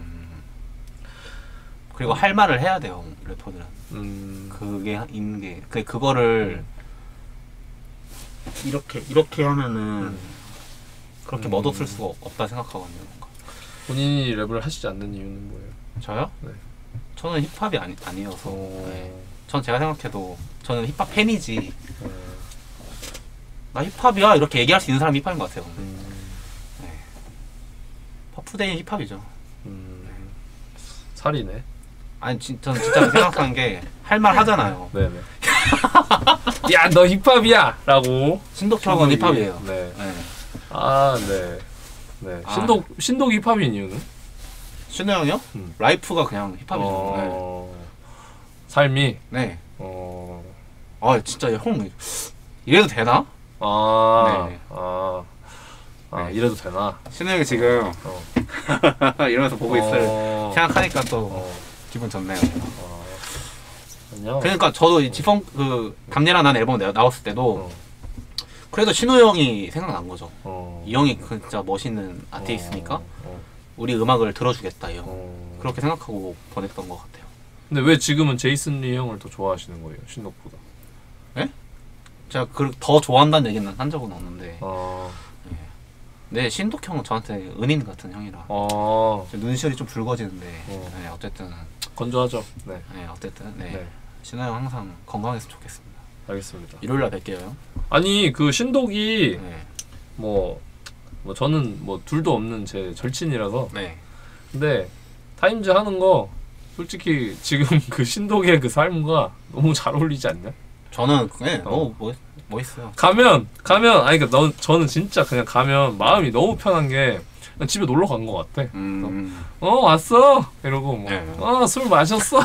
Speaker 2: 그리고 할 말을 해야 돼요 래퍼들은. 그게 있는 게 그거를 이렇게 하면은 그렇게 멋없을 수가 없다 생각하거든요.
Speaker 1: 본인이 랩을 하시지 않는 이유는 뭐예요?
Speaker 2: 저요?
Speaker 1: 네.
Speaker 2: 저는 힙합이 아니어서. 네. 전 제가 생각해도 저는 힙합 팬이지. 나 힙합이야 이렇게 얘기할 수 있는 사람이 힙합인 것 같아요. 퍼프데이는 힙합이죠.
Speaker 1: 살이네.
Speaker 2: 아니 저는 진짜 생각한 게 할 말 하잖아요.
Speaker 1: 네네. 야, 너 힙합이야! 라고.
Speaker 2: 신독형은 힙합이에요.
Speaker 1: 네.
Speaker 2: 네.
Speaker 1: 아, 네. 네.
Speaker 2: 아.
Speaker 1: 신독 힙합인 이유는?
Speaker 2: 신우 형이요? 라이프가 그냥 힙합이죠.
Speaker 1: 삶이?
Speaker 2: 네.
Speaker 1: 어.
Speaker 2: 아 진짜 형 이래도 되나?
Speaker 1: 아.
Speaker 2: 네.
Speaker 1: 아,
Speaker 2: 네.
Speaker 1: 이래도 되나?
Speaker 2: 신우 형이 지금 이러면서 보고 있을 생각하니까 또 기분 좋네요.
Speaker 1: 아니요.
Speaker 2: 그러니까 저도 이 지펑 그 담내라 난 앨범 나왔을 때도 그래도 신우 형이 생각난 거죠. 이 형이 진짜 멋있는 아티스트니까 우리 음악을 들어주겠다 이 형. 그렇게 생각하고 보냈던 것 같아요.
Speaker 1: 근데 왜 지금은 제이슨 리 형을 더 좋아하시는 거예요? 신독보다?
Speaker 2: 제가 더 좋아한다는 얘기는 한 적은 없는데
Speaker 1: 아.
Speaker 2: 네, 신독 형은 저한테 은인 같은 형이라 눈시울이 좀 붉어지는데 네, 어쨌든
Speaker 1: 건조하죠. 네.
Speaker 2: 네, 어쨌든 네.
Speaker 1: 네.
Speaker 2: 신우 형 항상 건강했으면 좋겠습니다.
Speaker 1: 알겠습니다.
Speaker 2: 일요일날 뵐게요.
Speaker 1: 아니 그 신독이
Speaker 2: 네.
Speaker 1: 뭐 저는 뭐 둘도 없는 제 절친이라서
Speaker 2: 네.
Speaker 1: 근데 타임즈 하는 거 솔직히 지금 그 신독의 그 삶과 너무 잘 어울리지 않냐?
Speaker 2: 저는 네, 너무 멋있어요.
Speaker 1: 가면 아니 그러니까 저는 진짜 그냥 가면 마음이 너무 편한 게 그냥 집에 놀러 간 것 같아. 왔어 이러고 뭐 술 마셨어.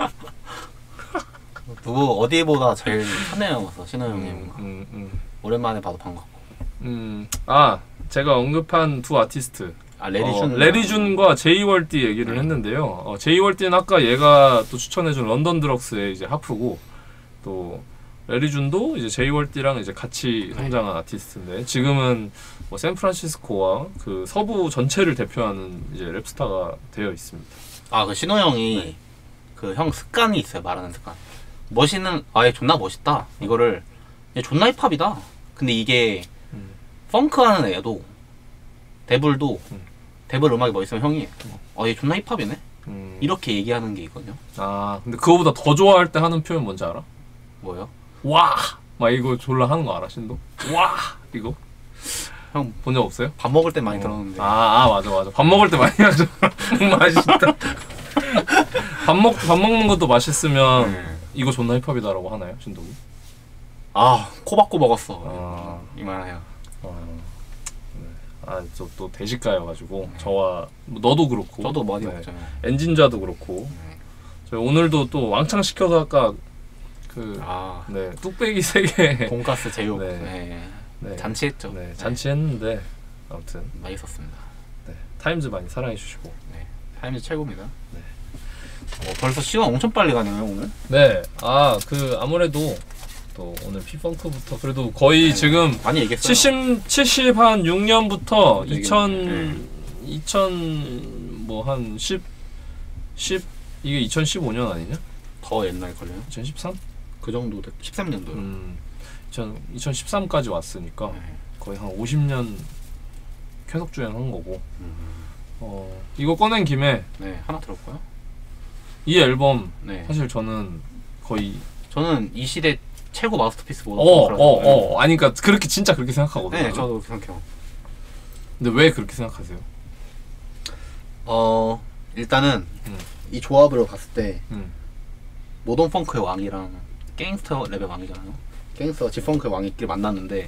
Speaker 2: 누구 어디보다 제일 편해요. 신우 형님. 오랜만에 봐도 반갑고.
Speaker 1: 제가 언급한 두 아티스트
Speaker 2: 레리준과
Speaker 1: 제이월디 얘기를 했는데요. 제이월디는 아까 얘가 또 추천해준 런던 드럭스의 이제 하프고 또 레리준도 이제 제이월디랑 이제 같이 성장한 아티스트인데 지금은 뭐 샌프란시스코와 그 서부 전체를 대표하는 이제 랩스타가 되어 있습니다.
Speaker 2: 그 신호 형이 그 형 습관이 있어요. 말하는 습관. 멋있는 얘 존나 멋있다. 이거를 얘 존나 힙합이다. 근데 이게 펑크하는 애도 데블도 데블 음악이 멋있으면 형이 얘 존나 힙합이네. 이렇게 얘기하는 게 있거든요.
Speaker 1: 근데 그거보다 더 좋아할 때 하는 표현 뭔지 알아?
Speaker 2: 뭐요?
Speaker 1: 와! 막 이거 졸라 하는 거 알아, 신도? 와! 이거?
Speaker 2: 형
Speaker 1: 본 적 없어요?
Speaker 2: 밥 먹을 때 많이 들었는데.
Speaker 1: 맞아. 밥 먹을 때 많이 하죠. 맛있다. 밥 먹는 것도 맛있으면 이거 존나 힙합이다라고 하나요, 신동이?
Speaker 2: 코 박고 먹었어. 이만해요.
Speaker 1: 또 대식가여가지고 저와 너도 그렇고
Speaker 2: 저도 많이 먹잖아요.
Speaker 1: 엔진자도 그렇고 저희 오늘도 또 왕창 시켜서 아까 뚝배기 3개
Speaker 2: 돈가스 제육
Speaker 1: 네.
Speaker 2: 잔치했죠.
Speaker 1: 네, 잔치했는데 아무튼
Speaker 2: 맛있었습니다.
Speaker 1: 네, 타임즈 많이 사랑해 주시고
Speaker 2: 타임즈 최고입니다. 벌써 시간 엄청 빨리 가네요 오늘.
Speaker 1: 네, 아무래도 또 오늘 피펑크부터 그래도 거의 지금
Speaker 2: 많이 얘기했어요.
Speaker 1: 70한 6년부터 2000 뭐 한 10 이게 2015년 아니냐?
Speaker 2: 더 옛날 걸려요?
Speaker 1: 2013?
Speaker 2: 그 정도 13년도요.
Speaker 1: 2013까지 왔으니까 거의 한 50년 계속 주행한 거고. 이거 꺼낸 김에
Speaker 2: 하나 들었고요.
Speaker 1: 이 앨범 사실 저는
Speaker 2: 이 시대 최고 마스터피스
Speaker 1: 아니 그러니까 그렇게 진짜 그렇게 생각하거든요.
Speaker 2: 네, 저도 그렇게 생각해요.
Speaker 1: 근데 왜 그렇게 생각하세요?
Speaker 2: 일단은 이 조합으로 봤을 때 모던 펑크의 왕이랑 갱스터 랩의 왕이잖아요. 갱스터 지펑크의 왕이끼리 만났는데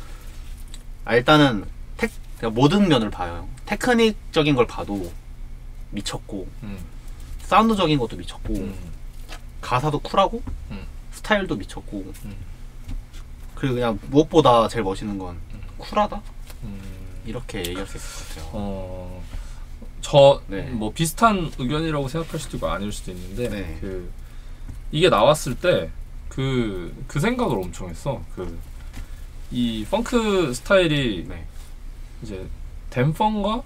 Speaker 2: 일단은 모든 면을 봐요. 테크닉적인 걸 봐도 미쳤고 사운드적인 것도 미쳤고 가사도 쿨하고 스타일도 미쳤고 그리고 그냥 무엇보다 제일 멋있는 건 쿨하다? 이렇게 얘기할 수 있을 것 같아요.
Speaker 1: 뭐 비슷한 의견이라고 생각할 수도 있고 아닐 수도 있는데 이게 나왔을 때 그 생각을 엄청 했어. 이 펑크 스타일이 이제 댐펑과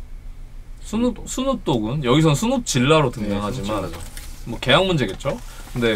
Speaker 1: 스눕독은 여기선 스눕 질라로 등장하지만 뭐 계약 문제겠죠. 근데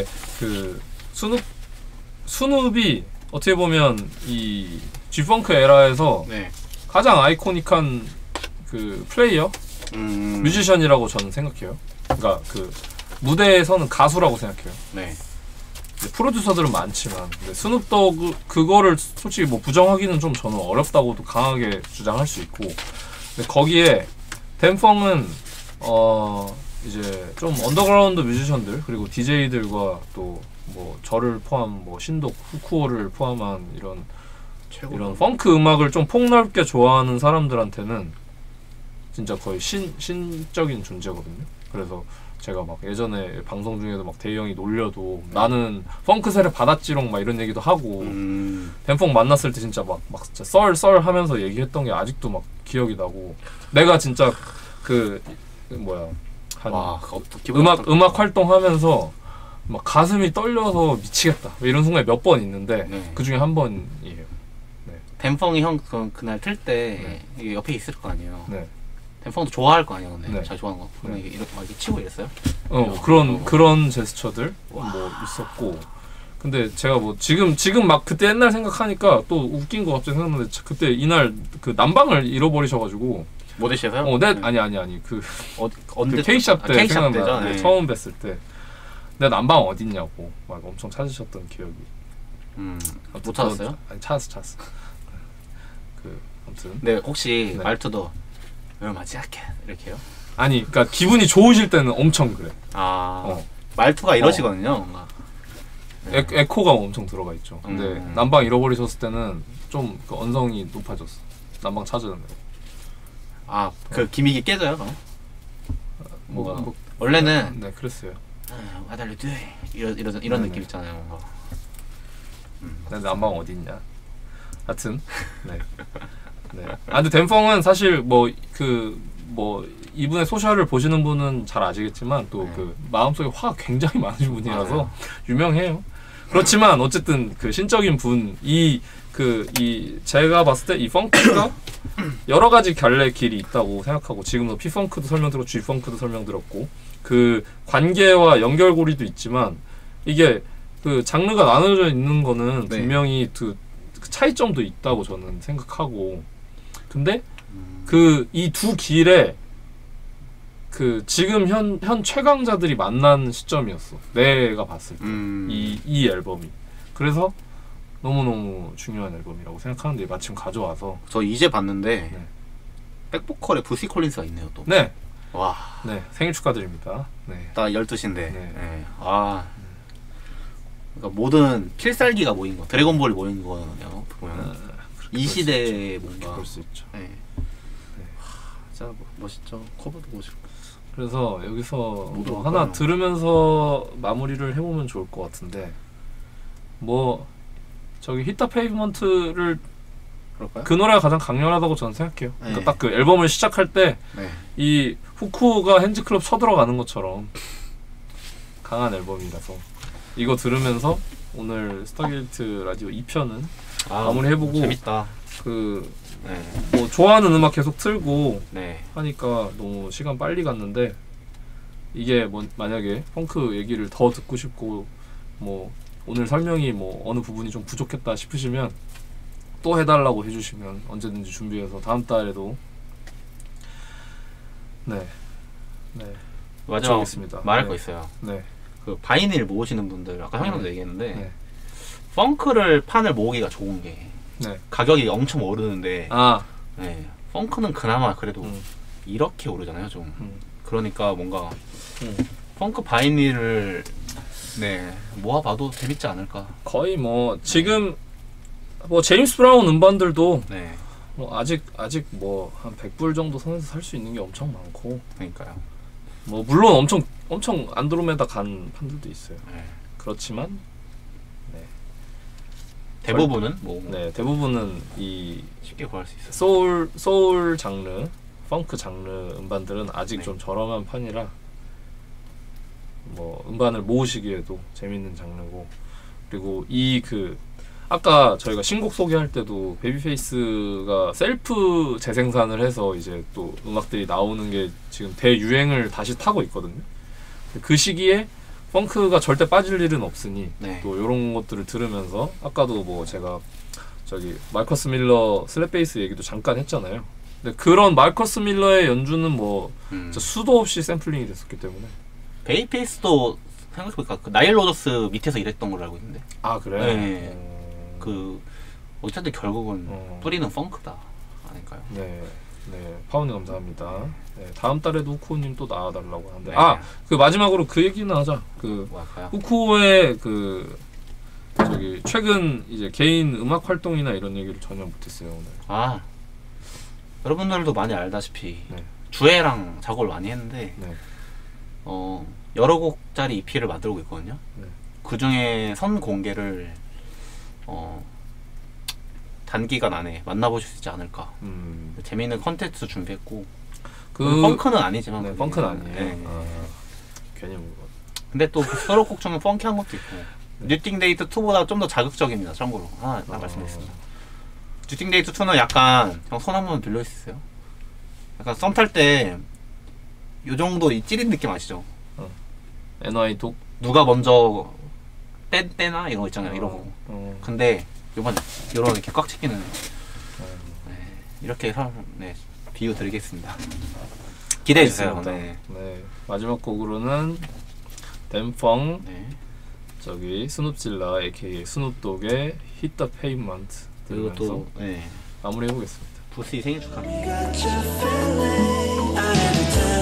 Speaker 1: 스눕이 어떻게 보면 이 G펑크 에라에서 가장 아이코닉한 플레이어, 뮤지션이라고 저는 생각해요. 그러니까 무대에서는 가수라고 생각해요. 프로듀서들은 많지만 근데 스눕독 그거를 솔직히 뭐 부정하기는 좀 저는 어렵다고도 강하게 주장할 수 있고 근데 거기에 댐펑은 이제 좀 언더그라운드 뮤지션들 그리고 DJ들과 또 뭐 저를 포함 뭐 신독, 후쿠오를 포함한 이런 펑크 음악을 좀 폭넓게 좋아하는 사람들한테는 진짜 거의 신적인 존재거든요. 그래서 제가 막 예전에 방송 중에도 막 대희 형이 놀려도 나는 펑크세를 받았지롱 막 이런 얘기도 하고 댄펑 만났을 때 진짜 막 진짜 썰 하면서 얘기했던 게 아직도 막 기억이 나고 내가 진짜 그 뭐야 한 음악 활동하면서 막 가슴이 떨려서 미치겠다 이런 순간이 몇 번 있는데 그 중에 한 번이에요.
Speaker 2: 댄펑이 형 그날 틀 때 옆에 있을 거 아니에요. 댄펑도 좋아할 거 아니에요. 근데 잘 좋아하는 거. 그러면 이렇게 막 이렇게 치고 이랬어요?
Speaker 1: 그런 제스처들 뭐 있었고. 근데 제가 뭐 지금 막 그때 옛날 생각하니까 또 웃긴 거 갑자기 생각나는데 그때 이날 그 난방을 잃어버리셔가지고
Speaker 2: 모델샵에요?
Speaker 1: 네. 아니 그
Speaker 2: 언제
Speaker 1: K샵 때
Speaker 2: K샵
Speaker 1: 생각나.
Speaker 2: 때죠?
Speaker 1: 처음 뵀을 때 내 난방 어딨냐고 막 엄청 찾으셨던 기억이.
Speaker 2: 못 찾았어요?
Speaker 1: 아니 찾았어. 그 아무튼.
Speaker 2: 네 혹시 말투도 얼마지 할게 이렇게요?
Speaker 1: 아니 그러니까 기분이 좋으실 때는 엄청 그래.
Speaker 2: 말투가 이러시거든요. 뭔가.
Speaker 1: 에코가 엄청 들어가 있죠. 근데 난방 잃어버리셨을 때는 좀 그 언성이 높아졌어. 난방 찾으는 거.
Speaker 2: 그 기믹이 깨져요? 그럼?
Speaker 1: 뭐가
Speaker 2: 원래는
Speaker 1: 네 그랬어요.
Speaker 2: 아달리드 이런 느낌 있잖아요. 뭔가.
Speaker 1: 내 난방 어딨냐. 하여튼 네. 근데 댄펑은 사실 뭐 이분의 소셜을 보시는 분은 잘 아시겠지만 또 그 마음속에 화가 굉장히 많으신 분이라서 유명해요. 그렇지만 어쨌든 그 신적인 분 제가 봤을 때 이 펑크가 여러 가지 갈래 길이 있다고 생각하고 지금도 P-펑크도 설명드렸고 G-펑크도 설명드렸고 그 관계와 연결고리도 있지만 이게 그 장르가 나눠져 있는 거는 분명히 그 차이점도 있다고 저는 생각하고 근데 그 이 두 길에 그 지금 현 최강자들이 만난 시점이었어. 내가 봤을 때 이 앨범이. 그래서 너무너무 중요한 앨범이라고 생각하는데 마침 가져와서
Speaker 2: 저 이제 봤는데 백보컬에 부시 콜린스가 있네요 또.
Speaker 1: 네.
Speaker 2: 와.
Speaker 1: 네 생일 축하드립니다. 네.
Speaker 2: 딱 12시인데. 그러니까 모든 필살기가 모인 거, 드래곤볼이 모인 거네요. 보면 이 시대에 뭔가
Speaker 1: 볼 수 있죠.
Speaker 2: 진짜 멋있죠. 커버도 멋있고.
Speaker 1: 그래서 여기서 뭐 하나 들으면서 마무리를 해보면 좋을 것 같은데 뭐 저기 히터 페이브먼트를
Speaker 2: 그럴까요?
Speaker 1: 그 노래가 가장 강렬하다고 저는 생각해요. 그러니까 딱 그 앨범을 시작할 때 이 후쿠오가 핸즈클럽 쳐들어가는 것처럼 강한 앨범이라서 이거 들으면서 오늘 스타게이트 라디오 2편은 마무리해보고
Speaker 2: 재밌다.
Speaker 1: 뭐 좋아하는 음악 계속 틀고
Speaker 2: 네.
Speaker 1: 하니까 너무 시간 빨리 갔는데 이게 뭐 만약에 펑크 얘기를 더 듣고 싶고 뭐 오늘 설명이 뭐 어느 부분이 좀 부족했다 싶으시면 또 해달라고 해주시면 언제든지 준비해서 다음 달에도
Speaker 2: 마지막
Speaker 1: 하겠습니다.
Speaker 2: 말할 거 있어요. 그 바이닐 모으시는 분들 아까 형님도 얘기했는데 펑크를 판을 모으기가 좋은 게 가격이 엄청 오르는데 펑크는 그나마 그래도 이렇게 오르잖아요 좀. 그러니까 뭔가 펑크 바이닐을 모아봐도 재밌지 않을까.
Speaker 1: 거의 뭐 지금 뭐 제임스 브라운 음반들도 뭐 아직 뭐 한 100불 정도 선에서 살 수 있는 게 엄청 많고.
Speaker 2: 그러니까요.
Speaker 1: 뭐 물론 엄청 안드로메다 간 판들도 있어요. 그렇지만
Speaker 2: 대부분은
Speaker 1: 대부분은 이
Speaker 2: 쉽게 구할 수 있어요.
Speaker 1: 소울 장르, 펑크 장르 음반들은 아직 좀 저렴한 판이라 뭐 음반을 모으시기에도 재밌는 장르고 그리고 아까 저희가 신곡 소개할 때도 베이비페이스가 셀프 재생산을 해서 이제 또 음악들이 나오는 게 지금 대유행을 다시 타고 있거든요. 그 시기에 펑크가 절대 빠질 일은 없으니 또 이런 것들을 들으면서 아까도 뭐 제가 저기 마커스 밀러 슬랩베이스 얘기도 잠깐 했잖아요. 근데 그런 마커스 밀러의 연주는 뭐 수도 없이 샘플링이 됐었기 때문에
Speaker 2: 베이비페이스도 생각해보니까 그 나일 로저스 밑에서 일했던 걸로 알고 있는데.
Speaker 1: 아 그래?
Speaker 2: 어쨌든 결국은 뿌리는 펑크다 아닐까요?
Speaker 1: 네, 파운드 감사합니다. 네, 다음 달에도 후쿠오님 또 나와달라고 하는데,
Speaker 2: 네.
Speaker 1: 그 마지막으로 그 얘기는 하자. 그
Speaker 2: 뭐할까요?
Speaker 1: 후쿠오의 그 저기 최근 이제 개인 음악 활동이나 이런 얘기를 전혀 못했어요 오늘.
Speaker 2: 여러분들도 많이 알다시피
Speaker 1: 네.
Speaker 2: 주애랑 작업을 많이 했는데
Speaker 1: 네.
Speaker 2: 여러 곡짜리 EP를 만들고 있거든요.
Speaker 1: 네.
Speaker 2: 그 중에 선 공개를 단기간 안에 만나보실 수 있지 않을까. 재미있는 컨텐츠 준비했고 펑크는 아니지만
Speaker 1: 네, 펑크는 아니에요.
Speaker 2: 네.
Speaker 1: 괜히 뭐.
Speaker 2: 근데 또 수록곡 중에 펑키한 것도 있고 뉴팅 데이트 2보다 좀 더 자극적입니다. 참고로 말씀드리겠습니다. 뉴팅 데이트 2는 약간 형 손 한번 빌려줄 수 있어요? 약간 썸 탈 때 요정도 이 찌린 느낌 아시죠?
Speaker 1: NY 독
Speaker 2: 누가 먼저 빼나 이런 거 있잖아요. 이러고. 근데 요번 요런 이렇게 꽉 채기는 네, 이렇게 비유 드리겠습니다. 기대해 주세요. 네.
Speaker 1: 네. 마지막 곡으로는 댐펑
Speaker 2: 네.
Speaker 1: 저기 스눕질라 AKA 스눕독의 Hit the Pavement
Speaker 2: 그리고
Speaker 1: 들으면서
Speaker 2: 또
Speaker 1: 마무리해 보겠습니다.
Speaker 2: 부스이 생일 축하합니다.
Speaker 7: Got your feeling every time.